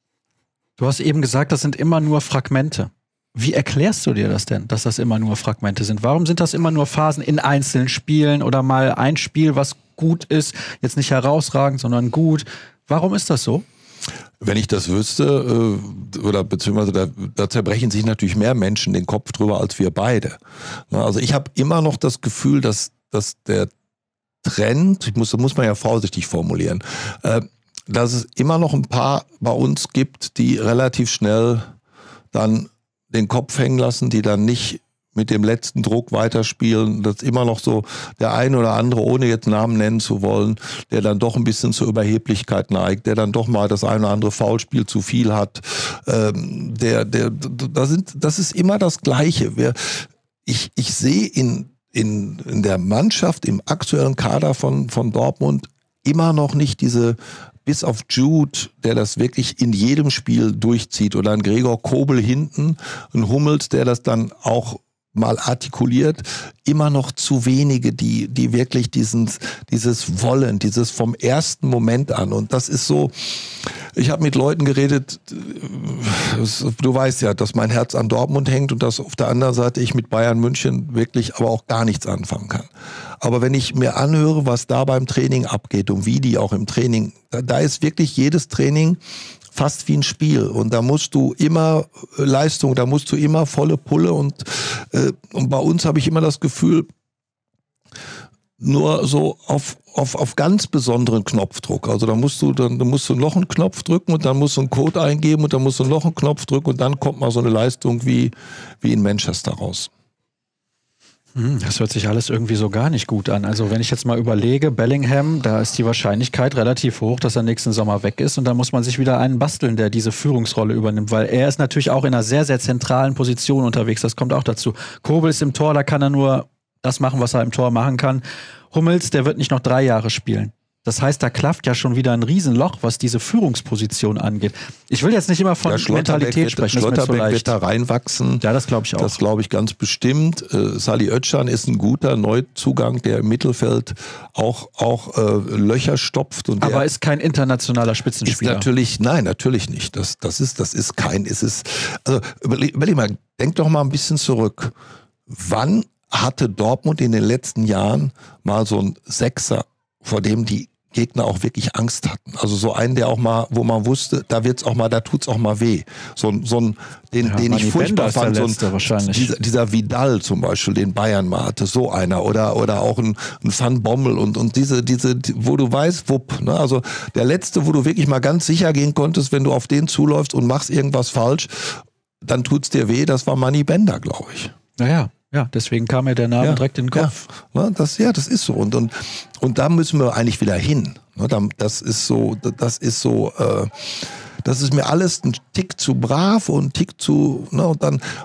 Du hast eben gesagt, das sind immer nur Fragmente. Wie erklärst du dir das denn, dass das immer nur Fragmente sind? Warum sind das immer nur Phasen in einzelnen Spielen oder mal ein Spiel, was gut ist, jetzt nicht herausragend, sondern gut? Warum ist das so? Wenn ich das wüsste, oder beziehungsweise da, da zerbrechen sich natürlich mehr Menschen den Kopf drüber als wir beide. Also ich habe immer noch das Gefühl, dass, dass der Trend, ich muss, muss man ja vorsichtig formulieren, äh, dass es immer noch ein paar bei uns gibt, die relativ schnell dann den Kopf hängen lassen, die dann nicht mit dem letzten Druck weiterspielen, dass immer noch so der eine oder andere, ohne jetzt Namen nennen zu wollen, der dann doch ein bisschen zur Überheblichkeit neigt, der dann doch mal das eine oder andere Foulspiel zu viel hat, ähm, der, der, das sind, das ist immer das Gleiche. Wir, ich, ich sehe in, in, in der Mannschaft, im aktuellen Kader von, von Dortmund immer noch nicht diese, bis auf Jude, der das wirklich in jedem Spiel durchzieht, oder ein Gregor Kobel hinten, ein Hummels, der das dann auch mal artikuliert, immer noch zu wenige, die, die wirklich diesen, dieses Wollen, dieses vom ersten Moment an. Und das ist so, ich habe mit Leuten geredet, du weißt ja, dass mein Herz an Dortmund hängt und dass auf der anderen Seite ich mit Bayern München wirklich aber auch gar nichts anfangen kann. Aber wenn ich mir anhöre, was da beim Training abgeht und wie die auch im Training, da, da ist wirklich jedes Training fast wie ein Spiel. Und da musst du immer Leistung, da musst du immer volle Pulle. Und, äh, und bei uns habe ich immer das Gefühl, nur so auf, auf, auf ganz besonderen Knopfdruck. Also da musst du, dann, dann musst du noch einen Knopf drücken und dann musst du einen Code eingeben und dann musst du noch einen Knopf drücken und dann kommt mal so eine Leistung wie, wie in Manchester raus. Das hört sich alles irgendwie so gar nicht gut an. Also wenn ich jetzt mal überlege, Bellingham, da ist die Wahrscheinlichkeit relativ hoch, dass er nächsten Sommer weg ist und dann muss man sich wieder einen basteln, der diese Führungsrolle übernimmt, weil er ist natürlich auch in einer sehr, sehr zentralen Position unterwegs, das kommt auch dazu. Kobel ist im Tor, da kann er nur das machen, was er im Tor machen kann. Hummels, der wird nicht noch drei Jahre spielen. Das heißt, da klafft ja schon wieder ein Riesenloch, was diese Führungsposition angeht. Ich will jetzt nicht immer von ja, Mentalität wird, sprechen. Schlotterbeck so wird da reinwachsen. Ja, das glaube ich auch. Das glaube ich ganz bestimmt. Äh, Salih Özcan ist ein guter Neuzugang, der im Mittelfeld auch, auch äh, Löcher stopft. Und aber ist kein internationaler Spitzenspieler. Ist natürlich, nein, natürlich nicht. Das, das, ist, das ist kein, ist es. Also überleg, überleg mal, denk doch mal ein bisschen zurück. Wann hatte Dortmund in den letzten Jahren mal so einen Sechser, vor dem die Gegner auch wirklich Angst hatten. Also so einen, der auch mal, wo man wusste, da wird's auch mal, da tut's auch mal weh. So, so ein, den, ja, den ich furchtbar fand, so ein, wahrscheinlich. Dieser, dieser Vidal zum Beispiel, den Bayern mal hatte, so einer. Oder, oder auch ein, ein Van Bommel und, und diese, diese, wo du weißt, wupp, ne? Also der letzte, wo du wirklich mal ganz sicher gehen konntest, wenn du auf den zuläufst und machst irgendwas falsch, dann tut's dir weh, das war Manny Bender, glaube ich. Naja. Ja, deswegen kam mir der Name ja, direkt in den Kopf. Ja, das, ja, das ist so. Und, und, und da müssen wir eigentlich wieder hin. Das ist so, das ist so, äh, das ist mir alles ein Tick zu brav und ein Tick zu, ne, und dann, und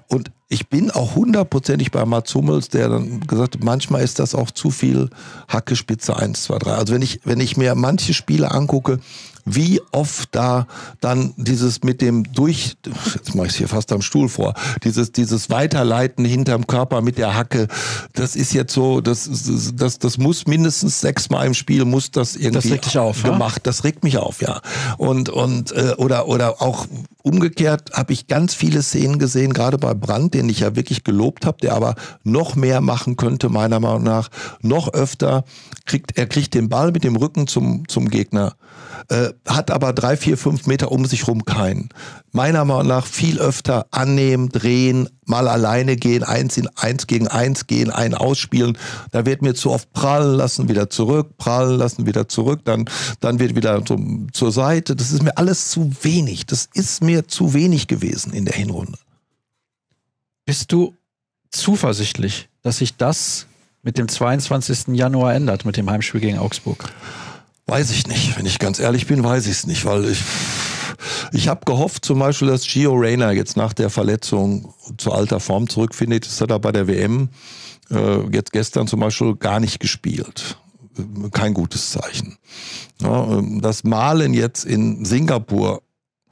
ich bin auch hundertprozentig bei Mats Hummels, der dann gesagt hat, manchmal ist das auch zu viel Hacke, Spitze eins, zwei, drei. Also wenn ich, wenn ich mir manche Spiele angucke, wie oft da dann dieses mit dem durch, jetzt mache ich es hier fast am Stuhl vor, dieses, dieses Weiterleiten hinterm Körper mit der Hacke, das ist jetzt so, das, das, das muss mindestens sechsmal im Spiel, muss das irgendwie das regt dich auf, gemacht. Ja? Das regt mich auf, ja. Und, und äh, oder, oder auch umgekehrt habe ich ganz viele Szenen gesehen, gerade bei Brandt, den ich ja wirklich gelobt habe, der aber noch mehr machen könnte, meiner Meinung nach, noch öfter, kriegt, er kriegt den Ball mit dem Rücken zum, zum Gegner. Äh, hat aber drei, vier, fünf Meter um sich rum keinen. Meiner Meinung nach viel öfter annehmen, drehen, mal alleine gehen, eins in eins gegen eins gehen, einen ausspielen. Da wird mir zu oft prallen lassen, wieder zurück, prallen lassen, wieder zurück, dann, dann wird wieder so zur Seite. Das ist mir alles zu wenig. Das ist mir zu wenig gewesen in der Hinrunde. Bist du zuversichtlich, dass sich das mit dem zweiundzwanzigsten Januar ändert, mit dem Heimspiel gegen Augsburg? Weiß ich nicht. Wenn ich ganz ehrlich bin, weiß ich es nicht, weil ich, ich habe gehofft zum Beispiel, dass Gio Reyna jetzt nach der Verletzung zu alter Form zurückfindet. Das hat er bei der W M äh, jetzt gestern zum Beispiel gar nicht gespielt. Kein gutes Zeichen. Ja, das Malen jetzt in Singapur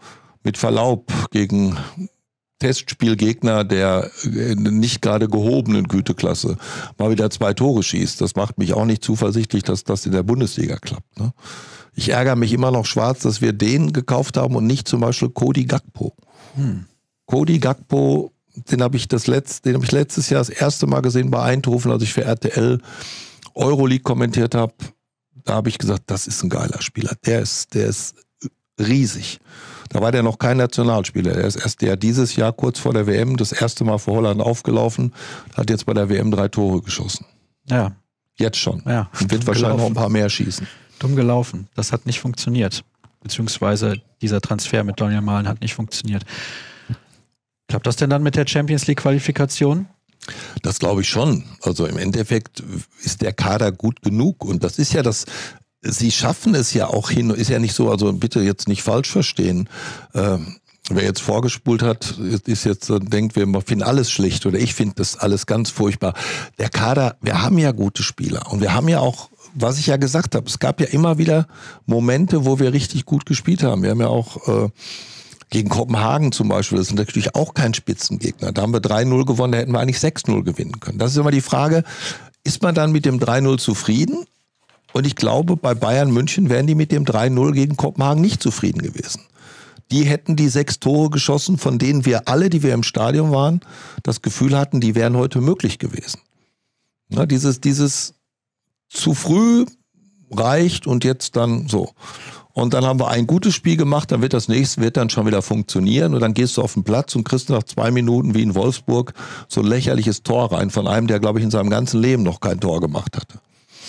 mit Verlaub gegen Testspielgegner der nicht gerade gehobenen Güteklasse mal wieder zwei Tore schießt. Das macht mich auch nicht zuversichtlich, dass das in der Bundesliga klappt. Ne? Ich ärgere mich immer noch schwarz, dass wir den gekauft haben und nicht zum Beispiel Cody Gakpo. Hm. Cody Gakpo, den habe ich das letzte, den habe ich letztes Jahr das erste Mal gesehen bei Eindhoven, als ich für R T L Euroleague kommentiert habe. Da habe ich gesagt, das ist ein geiler Spieler. Der ist, der ist riesig. Da war der noch kein Nationalspieler. Er ist erst der dieses Jahr kurz vor der W M das erste Mal für Holland aufgelaufen, hat jetzt bei der W M drei Tore geschossen. Ja. Jetzt schon. Ja. Und wird wahrscheinlich noch ein paar mehr schießen. Dumm gelaufen. Das hat nicht funktioniert. Beziehungsweise dieser Transfer mit Daniel Mahlen hat nicht funktioniert. Klappt das denn dann mit der Champions League Qualifikation? Das glaube ich schon. Also im Endeffekt ist der Kader gut genug. Und das ist ja das... Sie schaffen es ja auch hin, ist ja nicht so, also bitte jetzt nicht falsch verstehen. Ähm, wer jetzt vorgespult hat, ist jetzt, denkt, wir finden alles schlecht oder ich finde das alles ganz furchtbar. Der Kader, wir haben ja gute Spieler und wir haben ja auch, was ich ja gesagt habe, es gab ja immer wieder Momente, wo wir richtig gut gespielt haben. Wir haben ja auch äh, gegen Kopenhagen zum Beispiel, das ist natürlich auch kein Spitzengegner. Da haben wir drei null gewonnen, da hätten wir eigentlich sechs null gewinnen können. Das ist immer die Frage, ist man dann mit dem drei null zufrieden? Und ich glaube, bei Bayern München wären die mit dem drei null gegen Kopenhagen nicht zufrieden gewesen. Die hätten die sechs Tore geschossen, von denen wir alle, die wir im Stadion waren, das Gefühl hatten, die wären heute möglich gewesen. Na, dieses, dieses zu früh reicht und jetzt dann so. Und dann haben wir ein gutes Spiel gemacht, dann wird das nächste wird dann schon wieder funktionieren und dann gehst du auf den Platz und kriegst nach zwei Minuten wie in Wolfsburg so ein lächerliches Tor rein von einem, der, glaube ich, in seinem ganzen Leben noch kein Tor gemacht hatte.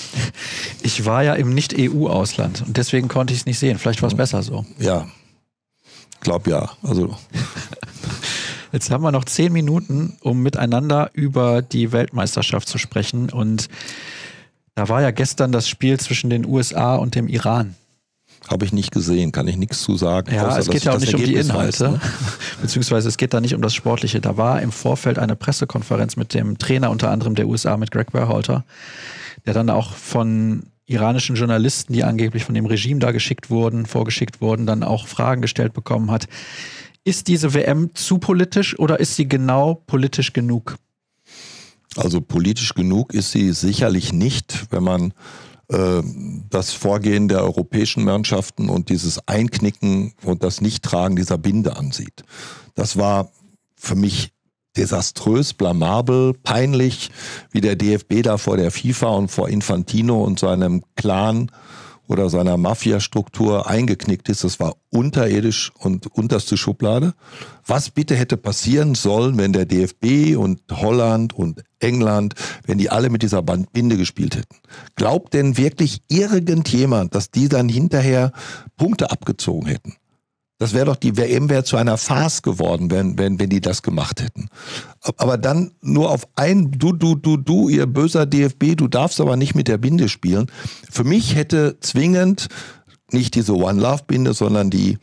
Ich war ja im Nicht-E U-Ausland und deswegen konnte ich es nicht sehen. Vielleicht war es besser so. Ja, ich glaube ja. Also. Jetzt haben wir noch zehn Minuten, um miteinander über die Weltmeisterschaft zu sprechen. Und da war ja gestern das Spiel zwischen den U S A und dem Iran. Habe ich nicht gesehen, kann ich nichts zu sagen. Ja, außer, es geht ja auch nicht um die Inhalte, weiß, ne? Beziehungsweise es geht da nicht um das Sportliche. Da war im Vorfeld eine Pressekonferenz mit dem Trainer unter anderem der U S A, mit Greg Berhalter, der dann auch von iranischen Journalisten, die angeblich von dem Regime da geschickt wurden, vorgeschickt wurden, dann auch Fragen gestellt bekommen hat. Ist diese W M zu politisch oder ist sie genau politisch genug? Also politisch genug ist sie sicherlich nicht, wenn man äh, das Vorgehen der europäischen Mannschaften und dieses Einknicken und das Nichttragen dieser Binde ansieht. Das war für mich desaströs, blamabel, peinlich, wie der D F B da vor der FIFA und vor Infantino und seinem Clan oder seiner Mafia-Struktur eingeknickt ist. Das war unterirdisch und unterste Schublade. Was bitte hätte passieren sollen, wenn der D F B und Holland und England, wenn die alle mit dieser Binde gespielt hätten? Glaubt denn wirklich irgendjemand, dass die dann hinterher Punkte abgezogen hätten? Das wäre doch, die W M wäre zu einer Farce geworden, wenn, wenn, wenn die das gemacht hätten. Aber dann nur auf ein, du, du, du, du, ihr böser D F B, du darfst aber nicht mit der Binde spielen. Für mich hätte zwingend nicht diese One Love Binde, sondern die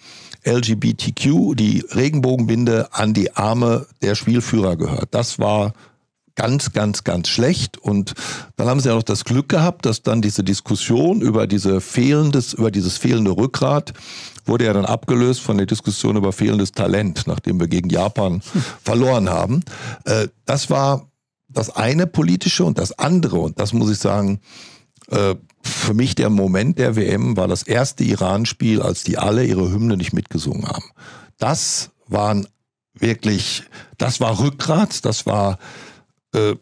L G B T Q, die Regenbogenbinde, an die Arme der Spielführer gehört. Das war ganz, ganz, ganz schlecht. Und dann haben sie ja noch das Glück gehabt, dass dann diese Diskussion über diese fehlendes, über dieses fehlende Rückgrat wurde ja dann abgelöst von der Diskussion über fehlendes Talent, nachdem wir gegen Japan hm. verloren haben. Äh, das war das eine politische, und das andere, und das muss ich sagen, äh, für mich der Moment der W M war das erste Iran-Spiel, als die alle ihre Hymne nicht mitgesungen haben. Das waren wirklich, das war Rückgrat, das war äh,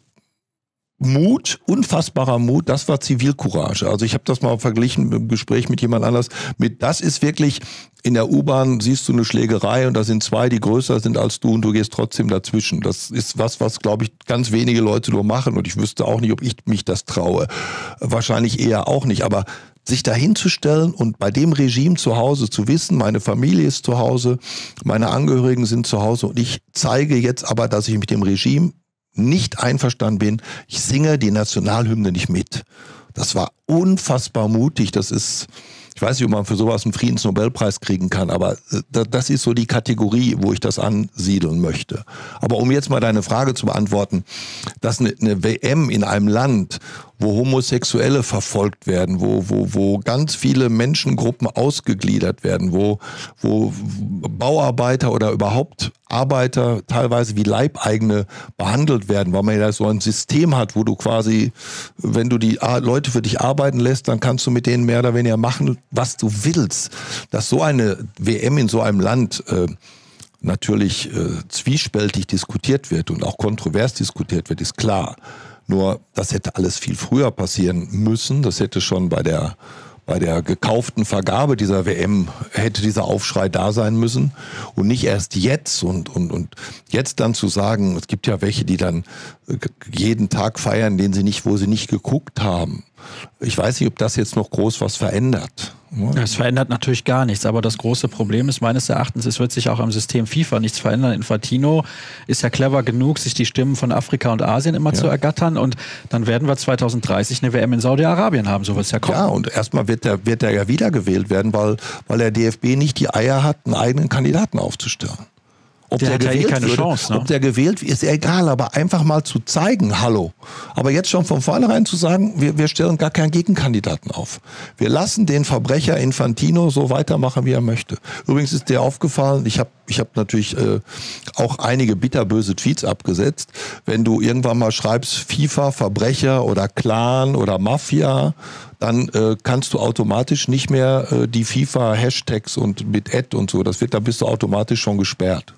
Mut, unfassbarer Mut, das war Zivilcourage. Also ich habe das mal verglichen im Gespräch mit jemand anders. Mit, das ist wirklich, in der U-Bahn siehst du eine Schlägerei und da sind zwei, die größer sind als du, und du gehst trotzdem dazwischen. Das ist was, was, glaube ich, ganz wenige Leute nur machen, und ich wüsste auch nicht, ob ich mich das traue. Wahrscheinlich eher auch nicht, aber sich dahin zu stellen und bei dem Regime zu Hause zu wissen, meine Familie ist zu Hause, meine Angehörigen sind zu Hause, und ich zeige jetzt aber, dass ich mit dem Regime nicht einverstanden bin, ich singe die Nationalhymne nicht mit. Das war unfassbar mutig. Das ist, ich weiß nicht, ob man für sowas einen Friedensnobelpreis kriegen kann, aber das ist so die Kategorie, wo ich das ansiedeln möchte. Aber um jetzt mal deine Frage zu beantworten, dass eine, eine W M in einem Land, wo Homosexuelle verfolgt werden, wo, wo, wo ganz viele Menschengruppen ausgegliedert werden, wo, wo Bauarbeiter oder überhaupt Arbeiter teilweise wie Leibeigene behandelt werden, weil man ja so ein System hat, wo du quasi, wenn du die Leute für dich arbeiten lässt, dann kannst du mit denen mehr oder weniger machen, was du willst. Dass so eine W M in so einem Land äh, natürlich äh, zwiespältig diskutiert wird und auch kontrovers diskutiert wird, ist klar. Nur, das hätte alles viel früher passieren müssen. Das hätte schon bei der, bei der gekauften Vergabe dieser W M, hätte dieser Aufschrei da sein müssen. Und nicht erst jetzt. Und, und, und jetzt dann zu sagen, es gibt ja welche, die dann jeden Tag feiern, den sie nicht, wo sie nicht geguckt haben. Ich weiß nicht, ob das jetzt noch groß was verändert. Es verändert natürlich gar nichts, aber das große Problem ist meines Erachtens, es wird sich auch am System FIFA nichts verändern. Infantino ist ja clever genug, sich die Stimmen von Afrika und Asien immer ja. zu ergattern, und dann werden wir zwanzig dreißig eine W M in Saudi-Arabien haben, so wird es ja kommen. Ja, und erstmal wird der, wird der ja wiedergewählt werden, weil, weil der D F B nicht die Eier hat, einen eigenen Kandidaten aufzustellen. Ob der, der gewählt ja eh keine würde, Chance, ne? Ob der gewählt wird, ist ja egal, aber einfach mal zu zeigen, hallo. Aber jetzt schon von vornherein zu sagen, wir, wir stellen gar keinen Gegenkandidaten auf. Wir lassen den Verbrecher Infantino so weitermachen, wie er möchte. Übrigens ist dir aufgefallen, ich habe ich hab natürlich äh, auch einige bitterböse Tweets abgesetzt. Wenn du irgendwann mal schreibst, FIFA, Verbrecher oder Clan oder Mafia, dann äh, kannst du automatisch nicht mehr äh, die FIFA-Hashtags und mit Ad und so, das wird, da bist du automatisch schon gesperrt.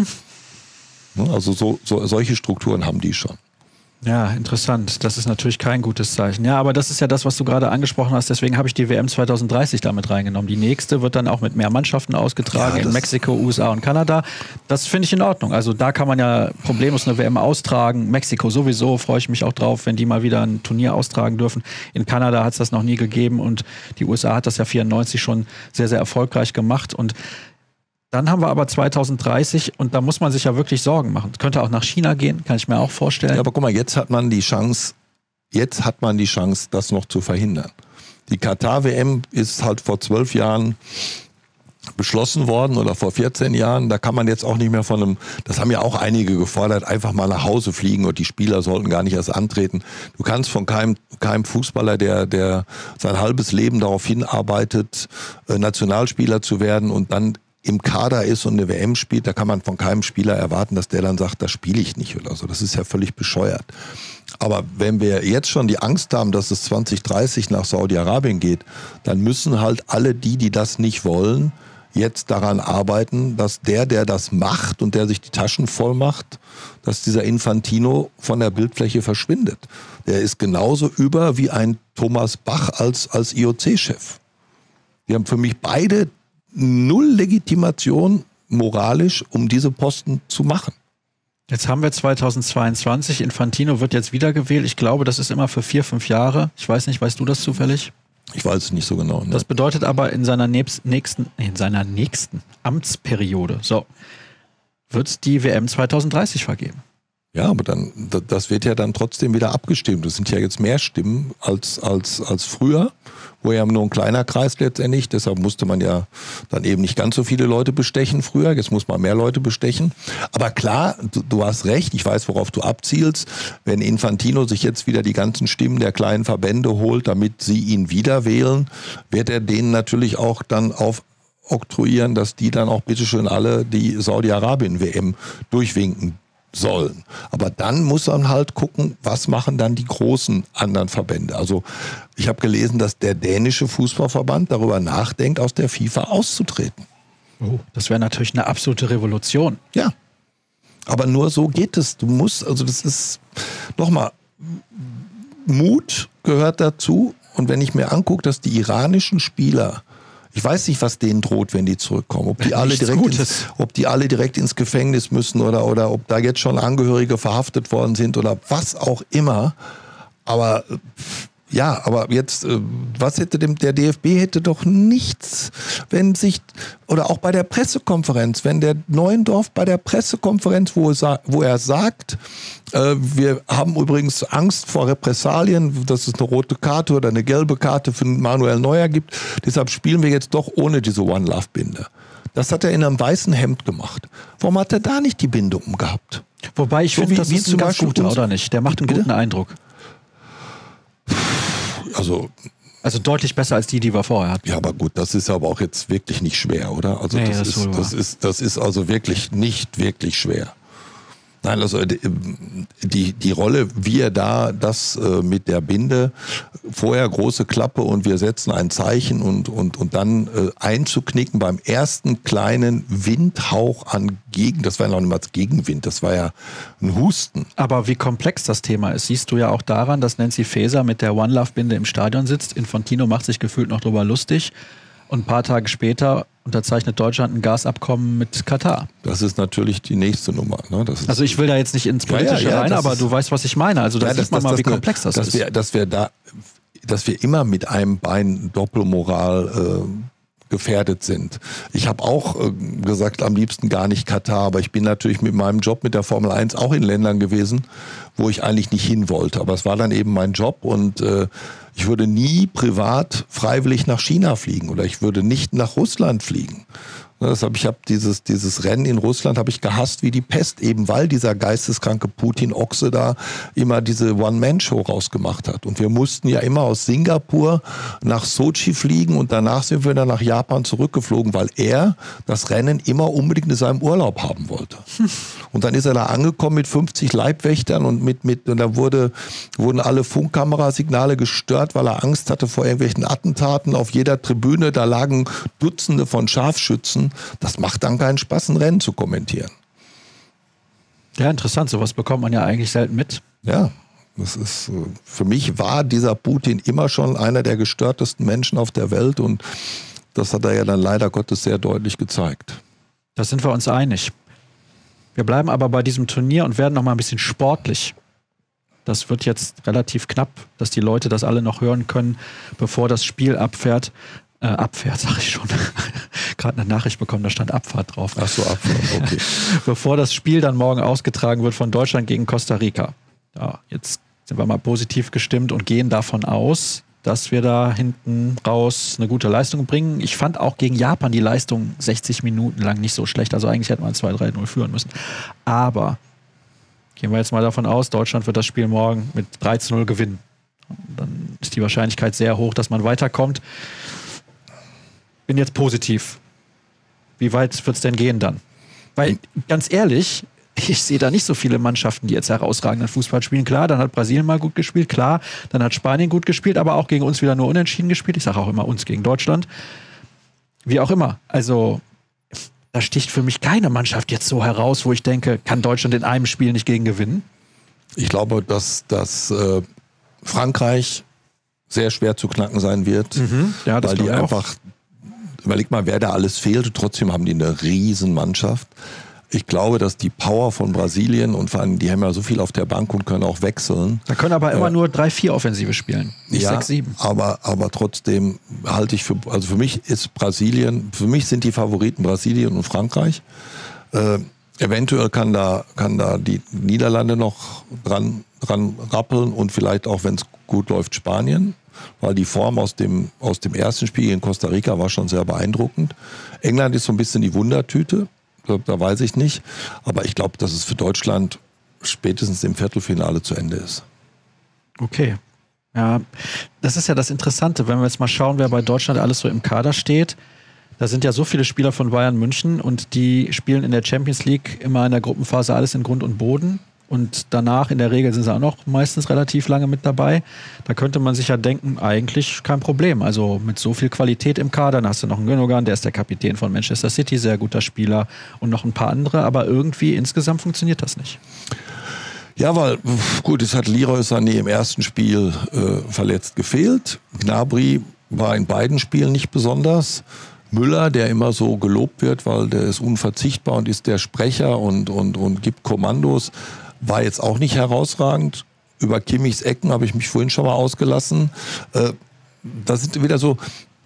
Also so, so, solche Strukturen haben die schon. Ja, interessant. Das ist natürlich kein gutes Zeichen. Ja, aber das ist ja das, was du gerade angesprochen hast. Deswegen habe ich die W M zwanzig dreißig damit reingenommen. Die nächste wird dann auch mit mehr Mannschaften ausgetragen, ja, in Mexiko, U S A und Kanada. Das finde ich in Ordnung. Also da kann man ja problemlos eine W M austragen. Mexiko sowieso, freue ich mich auch drauf, wenn die mal wieder ein Turnier austragen dürfen. In Kanada hat es das noch nie gegeben, und die U S A hat das ja vierundneunzig schon sehr, sehr erfolgreich gemacht. Und dann haben wir aber zwanzig dreißig, und da muss man sich ja wirklich Sorgen machen. Könnte auch nach China gehen, kann ich mir auch vorstellen. Ja, aber guck mal, jetzt hat man die Chance, jetzt hat man die Chance, das noch zu verhindern. Die Katar-W M ist halt vor zwölf Jahren beschlossen worden oder vor vierzehn Jahren. Da kann man jetzt auch nicht mehr von einem, das haben ja auch einige gefordert, einfach mal nach Hause fliegen und die Spieler sollten gar nicht erst antreten. Du kannst von keinem, keinem Fußballer, der, der sein halbes Leben darauf hinarbeitet, Nationalspieler zu werden und dann im Kader ist und eine W M spielt, da kann man von keinem Spieler erwarten, dass der dann sagt, das spiele ich nicht oder so. Das ist ja völlig bescheuert. Aber wenn wir jetzt schon die Angst haben, dass es zwanzig dreißig nach Saudi-Arabien geht, dann müssen halt alle die, die das nicht wollen, jetzt daran arbeiten, dass der, der das macht und der sich die Taschen voll macht, dass dieser Infantino von der Bildfläche verschwindet. Der ist genauso über wie ein Thomas Bach als, als I O C-Chef. Die haben für mich beide null Legitimation moralisch, um diese Posten zu machen. Jetzt haben wir zweitausendzweiundzwanzig, Infantino wird jetzt wiedergewählt. Ich glaube, das ist immer für vier, fünf Jahre. Ich weiß nicht, weißt du das zufällig? Ich weiß es nicht so genau. Ne? Das bedeutet aber in seiner nächsten, in seiner nächsten Amtsperiode, so, wird es die W M zwanzig dreißig vergeben. Ja, aber dann, das wird ja dann trotzdem wieder abgestimmt. Das sind ja jetzt mehr Stimmen als, als, als früher, wo ja nur ein kleiner Kreis letztendlich, deshalb musste man ja dann eben nicht ganz so viele Leute bestechen früher, jetzt muss man mehr Leute bestechen. Aber klar, du, du hast recht, ich weiß, worauf du abzielst. Wenn Infantino sich jetzt wieder die ganzen Stimmen der kleinen Verbände holt, damit sie ihn wieder wählen, wird er denen natürlich auch dann auf oktroyieren, dass die dann auch bitteschön alle die Saudi-Arabien-W M durchwinken sollen. Aber dann muss man halt gucken, was machen dann die großen anderen Verbände. Also ich habe gelesen, dass der dänische Fußballverband darüber nachdenkt, aus der FIFA auszutreten. Oh, das wäre natürlich eine absolute Revolution. Ja, aber nur so geht es. Du musst, also das ist, nochmal, Mut gehört dazu. Und wenn ich mir angucke, dass die iranischen Spieler, ich weiß nicht, was denen droht, wenn die zurückkommen. Ob die alle direkt, ins, ob die alle direkt ins Gefängnis müssen oder, oder ob da jetzt schon Angehörige verhaftet worden sind oder was auch immer. Aber ja, aber jetzt, was hätte dem, der D F B hätte doch nichts, wenn sich, oder auch bei der Pressekonferenz, wenn der Neuendorf bei der Pressekonferenz, wo er, wo er sagt, äh, wir haben übrigens Angst vor Repressalien, dass es eine rote Karte oder eine gelbe Karte für Manuel Neuer gibt, deshalb spielen wir jetzt doch ohne diese One-Love-Binde. Das hat er in einem weißen Hemd gemacht. Warum hat er da nicht die Binde umgehabt? Wobei ich so finde, das ist ein ganz guter, oder nicht? Der macht einen guten Eindruck. Also, also deutlich besser als die, die wir vorher hatten. Ja, aber gut, das ist aber auch jetzt wirklich nicht schwer, oder? Also nee, das, das, ist, das, ist, das ist also wirklich nicht wirklich schwer. Nein, also die, die Rolle, wie er da das äh, mit der Binde, vorher große Klappe und wir setzen ein Zeichen und, und, und dann äh, einzuknicken beim ersten kleinen Windhauch an Gegen, das war ja noch nicht mal Gegenwind, das war ja ein Husten. Aber wie komplex das Thema ist, siehst du ja auch daran, dass Nancy Faeser mit der One-Love-Binde im Stadion sitzt. Infantino macht sich gefühlt noch drüber lustig und ein paar Tage später unterzeichnet Deutschland ein Gasabkommen mit Katar. Das ist natürlich die nächste Nummer. Ne? Das ist also ich will da jetzt nicht ins Politische ja, ja, ja, rein, aber du weißt, was ich meine. Also da ja, sieht das, man das, mal, wie das komplex das dass ist. Wir, dass, wir da, dass wir immer mit einem Bein Doppelmoral äh, gefährdet sind. Ich habe auch äh, gesagt, am liebsten gar nicht Katar, aber ich bin natürlich mit meinem Job mit der Formel eins auch in Ländern gewesen, wo ich eigentlich nicht hin wollte. Aber es war dann eben mein Job und äh, ich würde nie privat freiwillig nach China fliegen oder ich würde nicht nach Russland fliegen. Deshalb, ich habe dieses, dieses Rennen in Russland habe ich gehasst wie die Pest, eben weil dieser geisteskranke Putin-Ochse da immer diese One-Man-Show rausgemacht hat. Und wir mussten ja immer aus Singapur nach Sochi fliegen und danach sind wir dann nach Japan zurückgeflogen, weil er das Rennen immer unbedingt in seinem Urlaub haben wollte. Und dann ist er da angekommen mit fünfzig Leibwächtern und mit, mit, und da wurde, wurden alle Funkkamerasignale gestört, weil er Angst hatte vor irgendwelchen Attentaten auf jeder Tribüne. Da lagen Dutzende von Scharfschützen. Das macht dann keinen Spaß, ein Rennen zu kommentieren. Ja, interessant. Sowas bekommt man ja eigentlich selten mit. Ja, das ist, für mich war dieser Putin immer schon einer der gestörtesten Menschen auf der Welt und das hat er ja dann leider Gottes sehr deutlich gezeigt. Da sind wir uns einig. Wir bleiben aber bei diesem Turnier und werden noch mal ein bisschen sportlich. Das wird jetzt relativ knapp, dass die Leute das alle noch hören können, bevor das Spiel abfährt. Äh, abfährt, sag ich schon. Gerade eine Nachricht bekommen, da stand Abfahrt drauf. Ach so, Abfahrt, okay. Bevor das Spiel dann morgen ausgetragen wird von Deutschland gegen Costa Rica. Ja, jetzt sind wir mal positiv gestimmt und gehen davon aus, dass wir da hinten raus eine gute Leistung bringen. Ich fand auch gegen Japan die Leistung sechzig Minuten lang nicht so schlecht. Also eigentlich hätte man zwei drei null führen müssen. Aber gehen wir jetzt mal davon aus, Deutschland wird das Spiel morgen mit drei zu null gewinnen. Und dann ist die Wahrscheinlichkeit sehr hoch, dass man weiterkommt. Bin jetzt positiv. Wie weit wird es denn gehen dann? Weil, ganz ehrlich, ich sehe da nicht so viele Mannschaften, die jetzt herausragenden Fußball spielen. Klar, dann hat Brasilien mal gut gespielt, klar, dann hat Spanien gut gespielt, aber auch gegen uns wieder nur unentschieden gespielt. Ich sage auch immer uns gegen Deutschland. Wie auch immer. Also, da sticht für mich keine Mannschaft jetzt so heraus, wo ich denke, kann Deutschland in einem Spiel nicht gegen gewinnen? Ich glaube, dass, dass äh, Frankreich sehr schwer zu knacken sein wird, mhm. ja, das weil die einfach... Überleg mal, wer da alles fehlt. Trotzdem haben die eine riesen Mannschaft. Ich glaube, dass die Power von Brasilien und vor allem, die haben ja so viel auf der Bank und können auch wechseln. Da können aber immer äh, nur drei, vier Offensive spielen, nicht ja, sechs, sieben. Aber, aber trotzdem halte ich für, also für mich ist Brasilien, für mich sind die Favoriten Brasilien und Frankreich. Äh, Eventuell kann da, kann da die Niederlande noch dran, dran rappeln und vielleicht auch, wenn es gut läuft, Spanien. Weil die Form aus dem, aus dem ersten Spiel in Costa Rica war schon sehr beeindruckend. England ist so ein bisschen die Wundertüte, da, da weiß ich nicht. Aber ich glaube, dass es für Deutschland spätestens im Viertelfinale zu Ende ist. Okay. Ja, das ist ja das Interessante, wenn wir jetzt mal schauen, wer bei Deutschland alles so im Kader steht. Da sind ja so viele Spieler von Bayern München und die spielen in der Champions League immer in der Gruppenphase alles in Grund und Boden. Und danach in der Regel sind sie auch noch meistens relativ lange mit dabei. Da könnte man sich ja denken, eigentlich kein Problem. Also mit so viel Qualität im Kader, dann hast du noch einen Gündogan, der ist der Kapitän von Manchester City, sehr guter Spieler und noch ein paar andere. Aber irgendwie insgesamt funktioniert das nicht. Ja, weil, gut, es hat Leroy Sané im ersten Spiel äh, verletzt gefehlt. Gnabry war in beiden Spielen nicht besonders. Müller, der immer so gelobt wird, weil der ist unverzichtbar und ist der Sprecher und, und, und gibt Kommandos, war jetzt auch nicht herausragend. Über Kimmichs Ecken habe ich mich vorhin schon mal ausgelassen. Äh, da sind wieder so,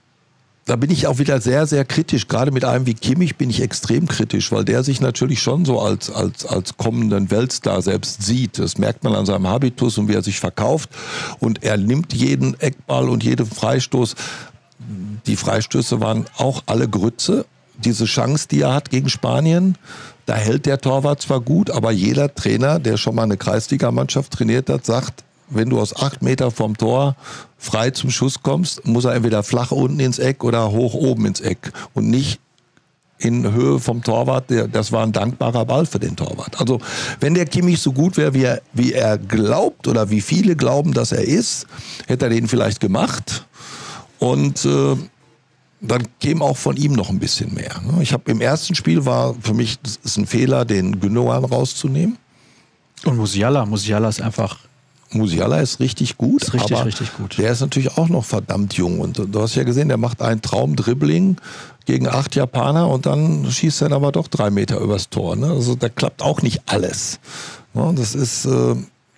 da bin ich auch wieder sehr, sehr kritisch. Gerade mit einem wie Kimmich bin ich extrem kritisch, weil der sich natürlich schon so als, als, als kommenden Weltstar selbst sieht. Das merkt man an seinem Habitus und wie er sich verkauft. Und er nimmt jeden Eckball und jeden Freistoß. Die Freistöße waren auch alle Grütze. Diese Chance, die er hat gegen Spanien, da hält der Torwart zwar gut, aber jeder Trainer, der schon mal eine Kreisligamannschaft trainiert hat, sagt, wenn du aus acht Meter vom Tor frei zum Schuss kommst, muss er entweder flach unten ins Eck oder hoch oben ins Eck und nicht in Höhe vom Torwart. Das war ein dankbarer Ball für den Torwart. Also wenn der Kimmich so gut wäre, wie er, wie er glaubt oder wie viele glauben, dass er ist, hätte er den vielleicht gemacht. Und äh, dann käme auch von ihm noch ein bisschen mehr. Ich habe im ersten Spiel war für mich, das ist ein Fehler, den Gündogan rauszunehmen. Und Musiala, Musiala ist einfach... Musiala ist richtig gut, ist richtig, aber richtig gut. Der ist natürlich auch noch verdammt jung. Und du hast ja gesehen, der macht einen Traumdribbling gegen acht Japaner und dann schießt er dann aber doch drei Meter übers Tor. Ne? Also da klappt auch nicht alles. Ja, das ist, äh,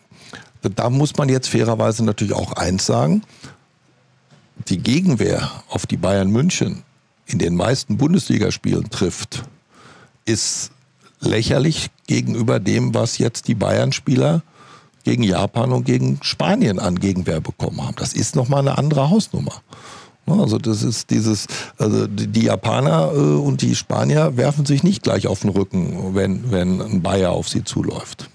da muss man jetzt fairerweise natürlich auch eins sagen. Die Gegenwehr auf die Bayern München in den meisten Bundesligaspielen trifft, ist lächerlich gegenüber dem, was jetzt die Bayern-Spieler gegen Japan und gegen Spanien an Gegenwehr bekommen haben. Das ist nochmal eine andere Hausnummer. Also das ist dieses, also die Japaner und die Spanier werfen sich nicht gleich auf den Rücken, wenn, wenn ein Bayer auf sie zuläuft.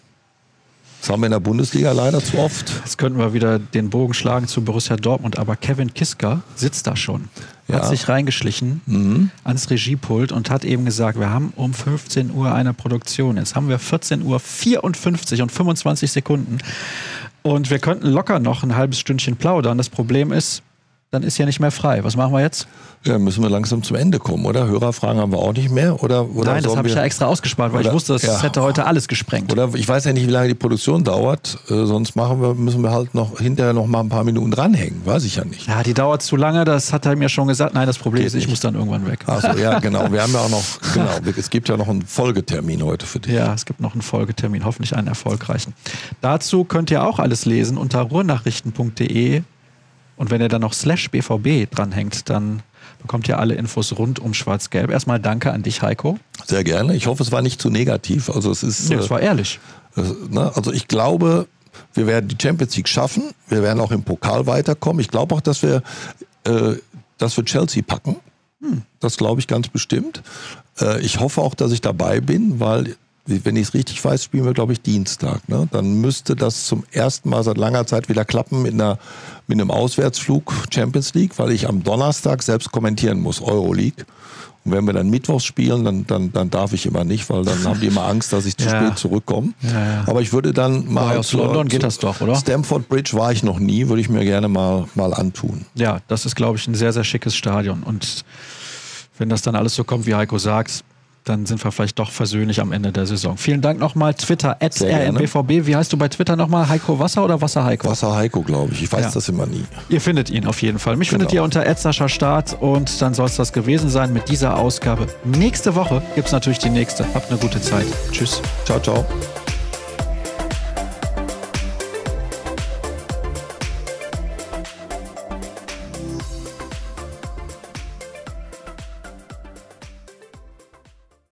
Das haben wir in der Bundesliga leider zu oft. Jetzt könnten wir wieder den Bogen schlagen zu Borussia Dortmund, aber Kevin Kiska sitzt da schon. Ja. Hat sich reingeschlichen mhm. ans Regiepult und hat eben gesagt, wir haben um fünfzehn Uhr eine Produktion. Jetzt haben wir vierzehn Uhr vierundfünfzig und fünfundzwanzig Sekunden. Und wir könnten locker noch ein halbes Stündchen plaudern. Das Problem ist, dann ist ja nicht mehr frei. Was machen wir jetzt? Ja, müssen wir langsam zum Ende kommen, oder? Hörerfragen haben wir auch nicht mehr, oder? oder Nein, das habe ich ja extra ausgespart, weil oder, ich wusste, das ja. hätte heute alles gesprengt. Oder ich weiß ja nicht, wie lange die Produktion dauert, äh, sonst machen wir, müssen wir halt noch hinterher noch mal ein paar Minuten dranhängen, weiß ich ja nicht. Ja, die dauert zu lange, das hat er mir schon gesagt. Nein, das Problem Geht ist, ich nicht. muss dann irgendwann weg. Ach so, ja, genau. Wir haben ja auch noch, genau, es gibt ja noch einen Folgetermin heute für dich. Ja, es gibt noch einen Folgetermin, hoffentlich einen erfolgreichen. Dazu könnt ihr auch alles lesen unter ruhrnachrichten punkt de. Und wenn ihr dann noch slash B V B dranhängt, dann bekommt ihr alle Infos rund um Schwarz-Gelb. Erstmal danke an dich, Heiko. Sehr gerne. Ich hoffe, es war nicht zu negativ. Also es ist. Nee, es war ehrlich. Äh, ne? Also ich glaube, wir werden die Champions League schaffen. Wir werden auch im Pokal weiterkommen. Ich glaube auch, dass wir, äh, dass wir Chelsea packen. Hm. Das glaube ich ganz bestimmt. Äh, ich hoffe auch, dass ich dabei bin, weil, wenn ich es richtig weiß, spielen wir, glaube ich, Dienstag. Ne? Dann müsste das zum ersten Mal seit langer Zeit wieder klappen mit, einer, mit einem Auswärtsflug Champions League, weil ich am Donnerstag selbst kommentieren muss, Euroleague. Und wenn wir dann mittwochs spielen, dann, dann, dann darf ich immer nicht, weil dann haben die immer Angst, dass ich zu ja. spät zurückkomme. Ja, ja. Aber ich würde dann mal... Aus London geht das doch, oder? Stamford Bridge war ich noch nie, würde ich mir gerne mal, mal antun. Ja, das ist, glaube ich, ein sehr, sehr schickes Stadion. Und wenn das dann alles so kommt, wie Heiko sagt, dann sind wir vielleicht doch versöhnlich am Ende der Saison. Vielen Dank nochmal. Twitter, at R N B V B. Wie heißt du bei Twitter nochmal? Heiko Wasser oder Wasser Heiko? Wasser Heiko, glaube ich. Ich weiß ja. das immer nie. Ihr findet ihn auf jeden Fall. Mich genau. findet ihr unter Sascha Start und dann soll es das gewesen sein mit dieser Ausgabe. Nächste Woche gibt es natürlich die nächste. Habt eine gute Zeit. Tschüss. Ciao, ciao.